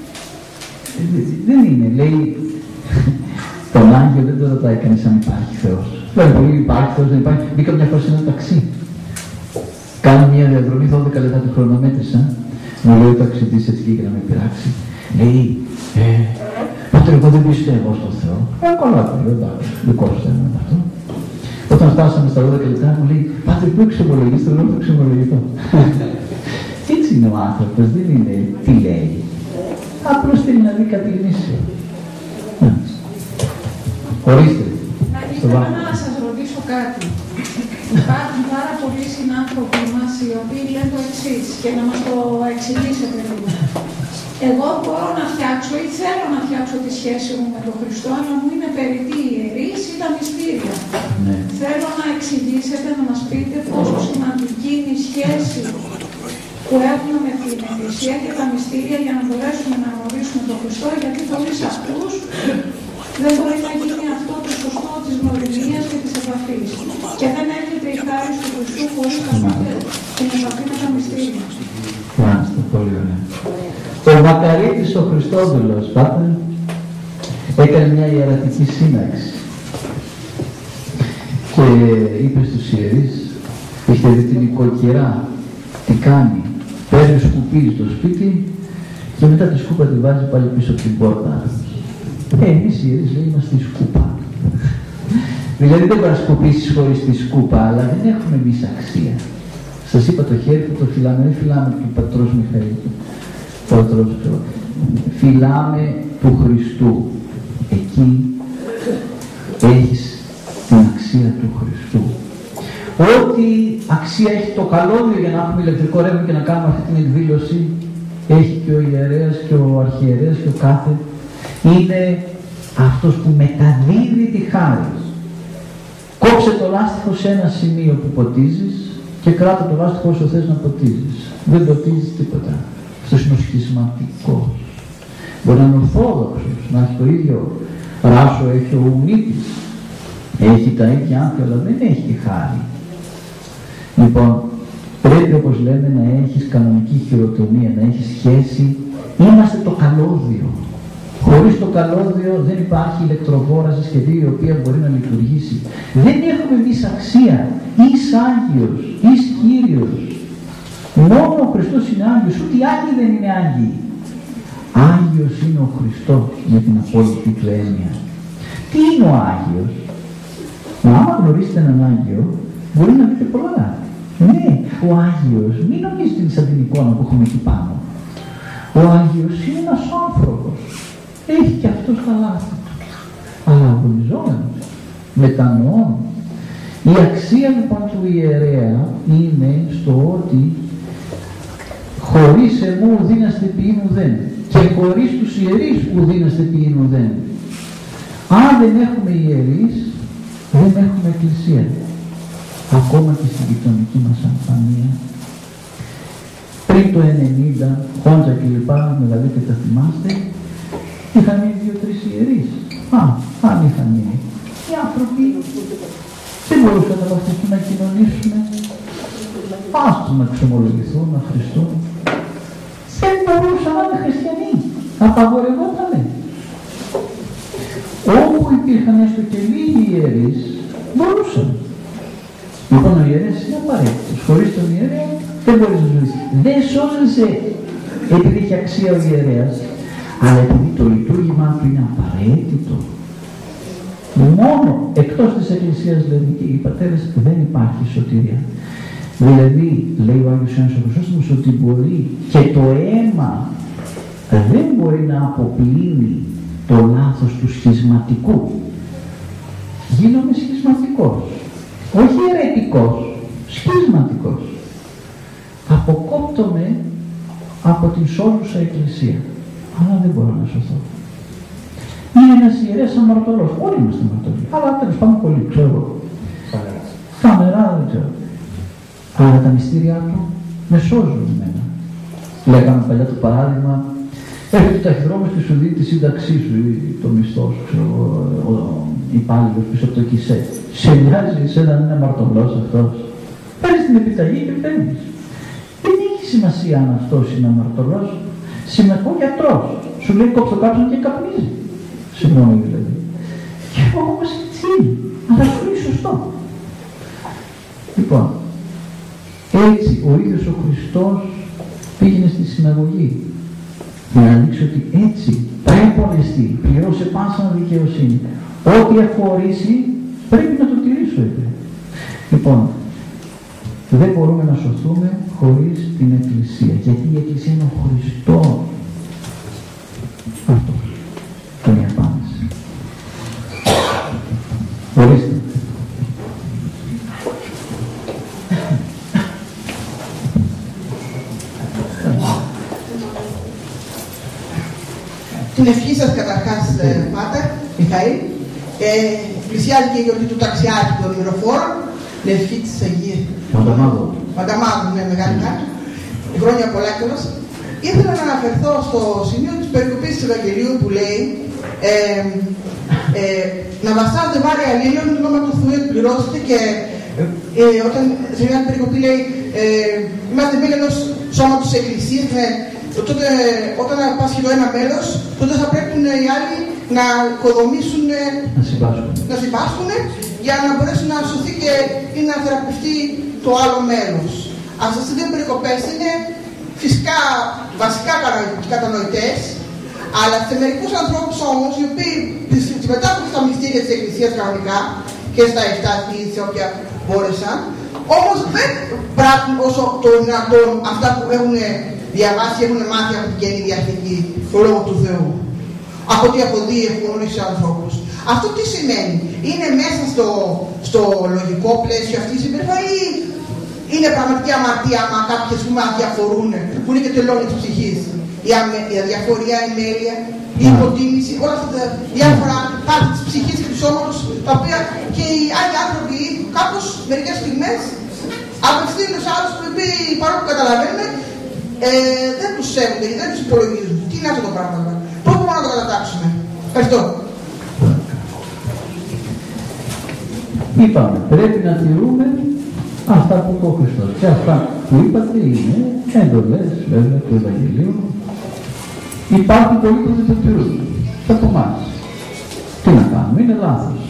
δεν είναι. Λέει, τον Άγιο δεν το ρωτάει κανείς αν υπάρχει Θεός. Λέει, πολύ υπάρχει Θεός, δεν υπάρχει. Μπήκα μια φορά σε ένα ταξί. Κάνω μια διαδρομή, δώδεκα λεπτά του χρονομέτρησα. Μου λέει ο ταξιτής έτσι και να με πειράξει. Λέει, ε, πάτερ, εγώ δεν πιστεύω στον Θεό. Ε, καλά, λέω, εντάξει, δικό σου θέμα είναι αυτό. Όταν φτάσαμε στα δώδεκα λεπτά μου λέει, πάτερ, πού εξομολογήστε, δεν θα εξομολογηθώ. Έτσι είναι ο άνθρωπος, δεν είναι τι λέει. Απλώς θέλει να δει κάτι γνήσιο. Ορίστε. Ήθελα να σας ρωτήσω κάτι. Υπάρχουν πάρα πολλοί συνάνθρωποι μας οι οποίοι λένε το εξής και να μας το εξηγήσετε λίγο. Εγώ μπορώ να φτιάξω ή θέλω να φτιάξω τη σχέση μου με τον Χριστό, αλλά μου είναι περιττή η ιερής ή τα μυστήρια. Ναι. Θέλω να εξηγήσετε, να μας πείτε πόσο σημαντική είναι η σχέση που έχουμε με την Εκκλησία και τα μυστήρια για να μπορέσουμε να γνωρίσουμε τον Χριστό, γιατί χωρίς αυτούς δεν μπορεί να γίνει αυτό το σωστό της γνωριμίας και της επαφής. Και δεν έρχεται η χάρη του Χριστού χωρίς την επαφή με τα μυστήρια. Μάλιστα, πολύ ωραία. Ο Μακαρίτης ο Χριστόδουλος, πάτε, έκανε μια ιερατική σύναξη. και είπε στους ιερείς, έχετε δει την οικοκυρά τι κάνει, παίρνει σκουπί στο σπίτι και μετά τη σκούπα τη βάζει πάλι πίσω από την πόρτα. Ε, εμείς οι ιερείς λέει είμαστε η σκούπα. Δηλαδή δεν μπορεί να σκουπίσεις χωρίς τη σκούπα, αλλά δεν έχουμε εμείς αξία. Σας είπα το χέρι που το φυλάμε, δεν φυλάμε του πατρός Μιχαήλ, πατρός, φυλάμε του Χριστού. Εκεί έχεις την αξία του Χριστού. Ό,τι αξία έχει το καλώδιο για να έχουμε ηλεκτρικό ρεύμα και να κάνουμε αυτή την εκδήλωση, έχει και ο ιερέας και ο αρχιερέας και ο κάθε, είναι αυτός που μεταδίδει τη χάρη. Κόψε το λάστιχο σε ένα σημείο που ποτίζεις και κράτα το λάστιχο όσο θες να ποτίζεις. Δεν ποτίζεις τίποτα. Αυτός είναι ο σχισματικός. Μπορεί να είναι ορθόδοξος, να έχει το ίδιο ράσο, έχει ο Ουνίτης, έχει τα ίδια άθλια, αλλά δεν έχει χάρη. Λοιπόν, πρέπει όπως λέμε να έχεις κανονική χειροτονία, να έχεις σχέση. Είμαστε το καλώδιο. Χωρίς το καλώδιο δεν υπάρχει ηλεκτροβόρα σε σχεδίο η οποία μπορεί να λειτουργήσει. Δεν έχουμε εμείς αξία. Εις Άγιος, εις Κύριος. Μόνο ο Χριστός είναι Άγιος, ούτε οι Άγιοι δεν είναι Άγιοι. Άγιος είναι ο Χριστός με την απόλυτη του έννοια. Τι είναι ο Άγιος? Μα άμα γνωρίσετε έναν Άγιο, μπορεί να πείτε πολλά. Ναι, ο Άγιος, μην νομίζετε είναι σαν την εικόνα που έχουμε εκεί πάνω. Ο Άγιος είναι ένας άνθρωπος. Έχει και αυτός τα λάθη του. Αλλά αγωνιζόμενος, μετανοών. Η αξία λοιπόν του ιερέα είναι στο ότι χωρίς εμού δύναστε ποιήν ουδέν και χωρίς τους ιερείς που δύναστε ποιήν ουδέν. Αν δεν έχουμε ιερείς, δεν έχουμε εκκλησία. Ακόμα και στην γειτονική μας αμφανία. Πριν το ενενήντα, Χόντζα και λοιπά, μεγαλύτερα τα θυμάστε, είχαν μείνει δύο-τρεις ιερείς. Α, αν είχαν μείνει. Οι άνθρωποι δεν μπορούσαν να βαφτιστούν, να κοινωνήσουν. Άστος να ξομολογηθούν, να χριστούν. Δεν μπορούσαν να είναι χριστιανοί. Απαγορευότανε. Όπου υπήρχαν έστω και λίγοι ιερείς, μπορούσαν. Λοιπόν, ο ιερέας είναι απαραίτητος. Χωρίς τον ιερέα δεν μπορείς να ζήσεις. Δεν σώζεσαι επειδή έχει αξία ο ιερέας, αλλά επειδή το λειτουργήμά του είναι απαραίτητο. Μόνο εκτός της Εκκλησίας, δηλαδή, και οι πατέρες, δεν υπάρχει σωτηρία. Δηλαδή, λέει ο Άγιος Ιωάννης ο Χρυσόστομος, ότι μπορεί και το αίμα δεν μπορεί να αποπλύνει το λάθος του σχισματικού. Γίνομαι σχισματικός. Όχι αιρετικός, σχισματικός. Αποκόπτομαι από την σώζουσα εκκλησία. Αλλά δεν μπορώ να σωθώ. Είναι ένας ιερέας αμαρτωλός. Όλοι είμαστε αμαρτωλοί. Αλλά τέλος πάμε πολύ, ξέρω εγώ. Φανερά δεν ξέρω. Αλλά τα μυστήριά του με σώζουν εμένα. Λέγαμε παλιά το παράδειγμα, έρχεται το ταχυδρόμο και σου δίνει τη σύνταξή σου ή το μισθό σου, ξέρω εγώ, ο υπάλληλος πίσω από το κισέ. Σε νοιάζει εσένα να είναι αμαρτωλός αυτός? Παίρνεις την επιταγή και παίρνεις. Δεν έχει σημασία αν αυτός είναι αμαρτωλός. Σημαντικό γιατρός σου λέει κόψε το κάψον και καπνίζει. Συγγνώμη δηλαδή. Και εγώ όμως έτσι είναι. Αλλά αυτό είναι σωστό. Λοιπόν, έτσι ο ίδιος ο Χριστός πήγαινε στη συναγωγή για να δείξει ότι έτσι πρέπει να πονεστεί, πληρώσε πάσα δικαιοσύνη. Ό,τι έχω ορίσει πρέπει να το τηρήσω. Είπε. Λοιπόν, δεν μπορούμε να σωθούμε χωρίς την Εκκλησία, γιατί η Εκκλησία είναι ο Χριστός. Αυτό είναι η απάντηση. Ορίστε. Την ευχή σας καταρχάς, Πάτερ Μιχαήλ. Ε, πλησιάζει και η γιορτή του ταξιάρχη των Μυροφόρων. Την ευχή της Αγίας Μανταμάδου. Μανταμάδου, ναι, μεγάλη χάρη. Χρόνια πολλά κιόλας. Ήθελα να αναφερθώ στο σημείο της περικοπής του Ευαγγελίου που λέει ε, ε, να βαστάζετε βάρη αλλήλων, το όνομα του Θεού εκπληρώσετε και ε, όταν σε μια περικοπή λέει ε, είμαστε μέλη ενός σώματος της Εκκλησίας, ναι, τότε όταν πάσχει το ένα μέλος, τότε θα πρέπει οι άλλοι να οικοδομήσουν, να συμπάσχουν, να συμπάσχουν για να μπορέσει να σωθεί και ή να θεραπευτεί το άλλο μέλος. Αυτές οι δύο περικοπές είναι φυσικά βασικά κατανοητές, αλλά σε μερικούς ανθρώπους όμως, οι οποίοι συμμετάσχουν στα μυστήρια της Εκκλησίας κανονικά και στα εφτά σε όποια μπόρεσαν, όμως δεν πράττουν όσο το δυνατόν αυτά που έχουν διαβάσει, έχουν μάθει από την Καινή Διαθήκη, το Λόγο του Θεού. Από ό,τι έχω δει, έχουν γνωρίσει ανθρώπους. Αυτό τι σημαίνει? Είναι μέσα στο, στο λογικό πλαίσιο αυτή η συμπεριφορά ή είναι πραγματική αμαρτία άμα κάποιες που αδιαφορούν, που είναι και το λόγο της ψυχής? Η, αμε, η αδιαφορία, η μέλεια, η υποτίμηση, όλα αυτά τα διάφορα parte της ψυχής και του σώματος, τα οποία και οι άλλοι άνθρωποι κάπως μερικές στιγμές απευθύνουν σε άλλους που παρόλο που καταλαβαίνουν ε, δεν τους σέβονται και δεν τους υπολογίζουν. Τι είναι αυτό το πράγμα? Πώς μπορούμε να το κατατάξουμε? Ευχαριστώ. Είπαμε, πρέπει να τηρούμε αυτά που είπε ο Χριστός. Και αυτά που είπατε είναι εντολές βέβαια του Ευαγγελίου. Υπάρχουν πολλοί που δεν το τηρούν. Θα το μάθει. Τι να κάνουμε, είναι λάθος.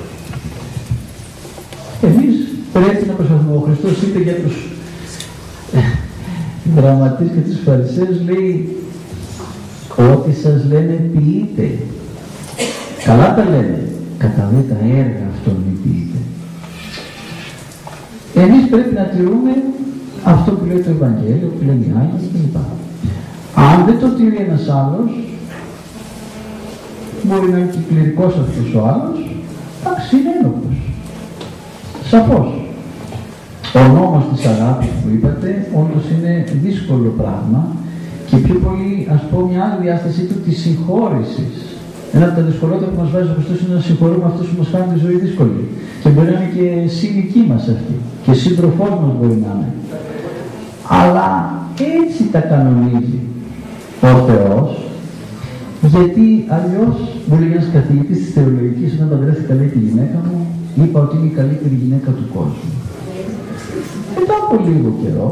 Εμείς πρέπει να προσπαθούμε. Ο Χριστός είπε για τους γραμματείς και τους Φαρισαίους, λέει, ό,τι σας λένε ποιείτε. Καλά τα λένε, κατά δε τα έργα αυτών μη ποιείτε. Εμείς πρέπει να τηρούμε αυτό που λέει το Ευαγγέλιο, που λένε οι Άγιοι κλπ. Αν δεν το τηρεί ένας άλλος, μπορεί να είναι και κληρικός αυτός ο άλλος, εντάξει, είναι ένοχος. Σαφώς. Ο νόμος της αγάπης που είπατε, όντως είναι δύσκολο πράγμα και πιο πολύ, ας πω, μια άλλη διάσταση του της συγχώρησης. Ένα από τα δυσκολότερα που μας βάζει ο Χριστός είναι να συγχωρούμε αυτούς που μας κάνουν τη ζωή δύσκολη. Και μπορεί να είναι και σύλλικοί μας αυτοί. Και σύντροφός μας μπορεί να είναι. Αλλά έτσι τα κανονίζει ο Θεός, γιατί αλλιώς μου λέει ένας καθηγητής της θεολογικής, όταν παντρεύτηκα, λέει, τη γυναίκα μου, είπα ότι είναι η καλύτερη γυναίκα του κόσμου. Μετά από λίγο καιρό,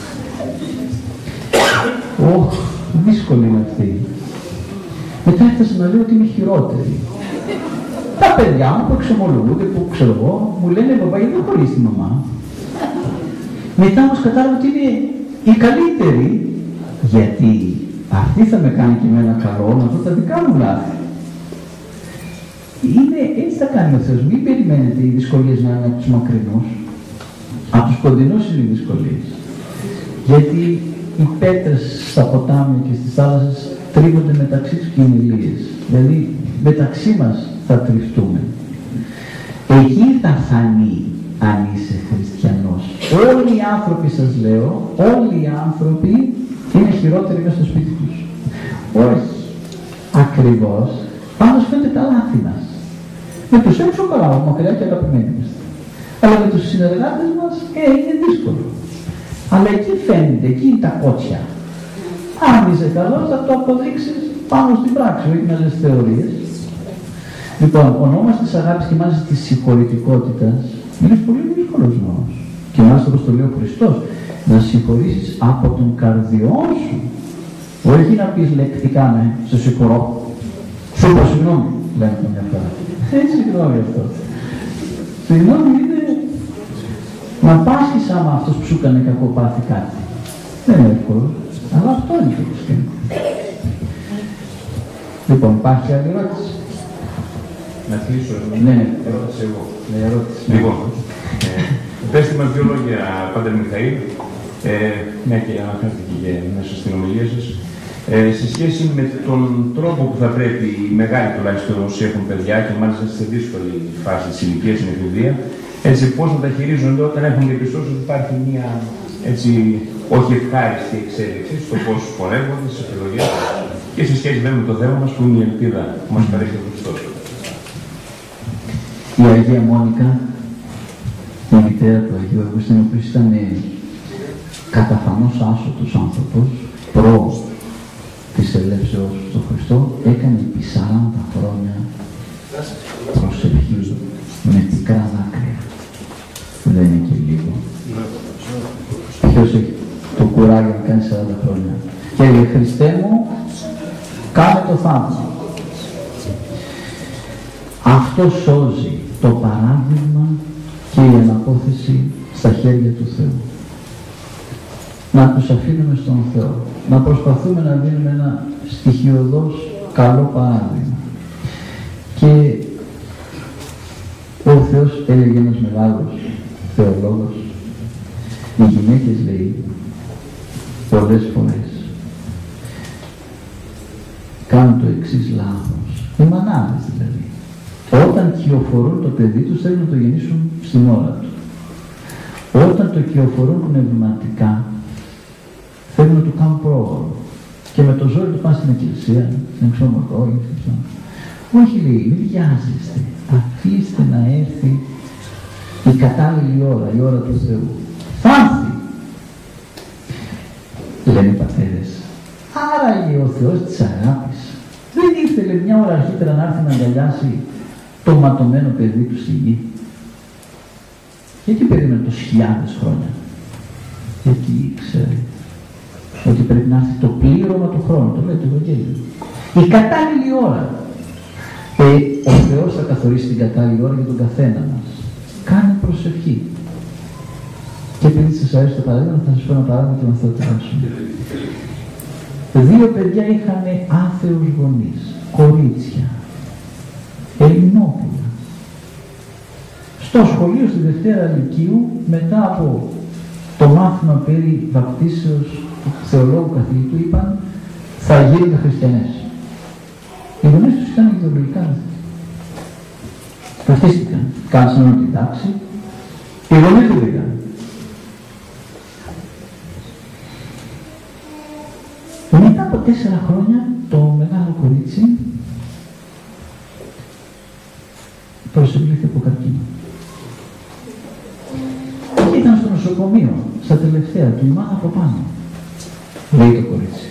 oh, δύσκολη είναι αυτή. Μετά έφτασα να λέω ότι είναι χειρότερη. Τα παιδιά μου που εξομολογούνται, που ξέρω εγώ, μου λένε μπαμπά, γιατί δεν χωρίζει τη μαμά. Μετά όμως κατάλαβα ότι είναι η καλύτερη, γιατί αυτή θα με κάνει και εμένα καλό να δω τα δικά μου λάθη. Είναι, έτσι θα κάνει ο Θεός. Μην περιμένετε οι δυσκολίες να είναι από τους μακρινούς. Από τους κοντινούς είναι οι δυσκολίες. Γιατί οι πέτρες στα ποτάμια και στις θάλασσες τρίβονται μεταξύ τους κοινηλίες. Δηλαδή μεταξύ μας θα τριφτούμε. Εκεί θα φανεί αν είσαι χριστιανός. Όλοι οι άνθρωποι, σας λέω, όλοι οι άνθρωποι είναι χειρότεροι μέσα στο σπίτι τους. Όχι ακριβώς, πάνω φαίνεται τα λάθη μας. Με τους έξω καλά, μακριά και αγαπημένοι μας. Αλλά με τους συνεργάτες μας, ε, είναι δύσκολο. Αλλά εκεί φαίνεται, εκεί είναι τα κότσια. Αν είσαι καλός, θα το αποδείξεις πάνω στην πράξη, όχι με άλλες θεωρίες. Λοιπόν, ο νόμος της αγάπης και μάλιστα της συγχωρητικότητας είναι πολύ δύσκολος νόμος. Και μάλιστα όπως το λέει ο Χριστός, να συγχωρήσεις από τον καρδιό σου. Όχι να πεις λεκτικά, ναι, σε συγχωρώ. Σου πω συγγνώμη, λένε καμιά φορά. Έτσι συγγνώμη αυτό. Συγγνώμη είναι να πάσχεις άμα αυτός που σου έκανε κακό πάθει κάτι. Δεν είναι εύκολο, αλλά αυτό είναι το χριστιανικό. Λοιπόν, υπάρχει άλλη ερώτηση? Να κλείσω. Ναι, ερώτηση εγώ. Ναι, ερώτηση. Λοιπόν, ε, πέστε μας δύο λόγια, Πάτερ Μιχαήλ, ε, μια και αναφέρθηκε και μέσα στην ομιλία σας, ε, σε σχέση με τον τρόπο που θα πρέπει οι μεγάλοι τουλάχιστον όσοι έχουν παιδιά και μάλιστα σε δύσκολη φάση της ηλικίας στην εφηβεία, έτσι πώς να τα χειρίζονται όταν έχουν διαπιστώσει ότι υπάρχει μια έτσι όχι ευχάριστη εξέλιξη στο πώς πορεύονται, στις επιλογές και σε σχέση με το θέμα μας που είναι η ελπίδα που μας παρέχει ο Χριστός. Η Αγία Μόνικα, η μητέρα του Αγίου Αυγουστίνου, ο οποίος ήταν καταφανώς άσωτος άνθρωπος, προ της ελεύσεως στον Χριστό, έκανε επί σαράντα χρόνια προσευχή με πικρά δάκρυα. Δεν είναι και λίγο. Ποιος έχει το κουράγιο να κάνει σαράντα χρόνια? Και λέει, Χριστέ μου, κάνε το θαύμα. Αυτό σώζει το παράδειγμα και η αναπόθεση στα χέρια του Θεού. Να τους αφήνουμε στον Θεό. Να προσπαθούμε να δίνουμε ένα στοιχειωδώς καλό παράδειγμα. Και ο Θεός, έλεγε ένας μεγάλος θεολόγος, οι γυναίκες, λέει, πολλές φορές κάνουν το εξής λάθος. Οι μανάδες δηλαδή. Όταν κυοφορούν το παιδί τους θέλουν να το γεννήσουν στην ώρα του. Όταν το κυοφορούν πνευματικά θέλουν να του κάνουν πρόωρο. Και με το ζόρι του πάνε στην εκκλησία, στην εξομολογία, όχι, λέει, μην βιάζεστε. Αφήστε να έρθει η κατάλληλη ώρα, η ώρα του Θεού. Θα έρθει, λένε οι πατέρες. Άραγε ο Θεός της αγάπης δεν ήθελε μια ώρα αρχίτερα να έρθει να αγκαλιάσει το ματωμένο παιδί του στη γη? Γιατί περίμενε τόσες χιλιάδες χρόνια? Γιατί ήξερε ότι πρέπει να έρθει το πλήρωμα του χρόνου. Το λέει το Ευαγγέλιο. Η κατάλληλη ώρα. Ε, ο Θεός θα καθορίσει την κατάλληλη ώρα για τον καθένα μας. Κάνε προσευχή. Και επειδή σας αρέσει το παράδειγμα, θα σας πω ένα παράδειγμα και να θα το τελειώσουμε. Δύο παιδιά είχαν άθεους γονείς, κορίτσια, Ελληνόπουλα. Στο σχολείο στη Δευτέρα Λυκείου, μετά από το μάθημα περί βαπτίσεως του θεολόγου καθηγητού, είπαν θα γίνουν χριστιανές. Οι γονείς τους ήταν ιδεολογικά. Καθίστηκαν, κάνσαν όλη την τάξη, οι γονείς του πήγαν. Μετά από τέσσερα χρόνια το μεγάλο κορίτσι προσευλήθη από καρκίνο. Και ήταν στο νοσοκομείο, στα τελευταία του, η μάνα από πάνω. Λέει το κορίτσι,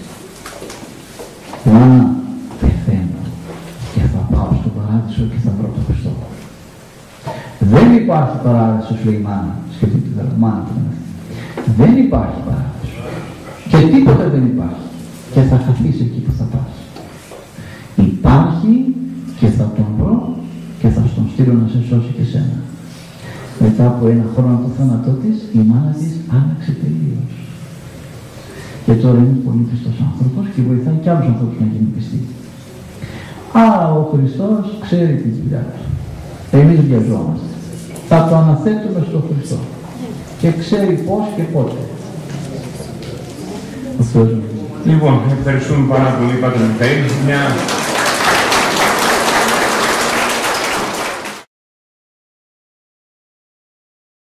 μάνα, πεθαίνω και θα πάω στον παράδεισο και θα βρω τον Χριστό. Δεν υπάρχει παράδεισος, λέει η μάνα, σκεφτείτε τη μάνα του. Δεν υπάρχει παράδεισο. Και τίποτα δεν υπάρχει. Και θα χαθείς εκεί που θα πας. Υπάρχει και θα τον βρω και θα στον στείλω να σε σώσει και σένα. Μετά από ένα χρόνο από το θάνατό της, η μάνα της άλλαξε τελείως. Και τώρα είναι πολύ πιστός άνθρωπος και βοηθάει και άλλους ανθρώπους να γίνουν πιστοί. Άρα ο Χριστός ξέρει τη δουλειά του. Εμείς βιαζόμαστε. Θα το αναθέτουμε στον Χριστό. Και ξέρει πώς και πότε. Ο Θεός μας. Λοιπόν, ευχαριστούμε πάρα πολύ, Πάτερ Μιχαήλ. Μια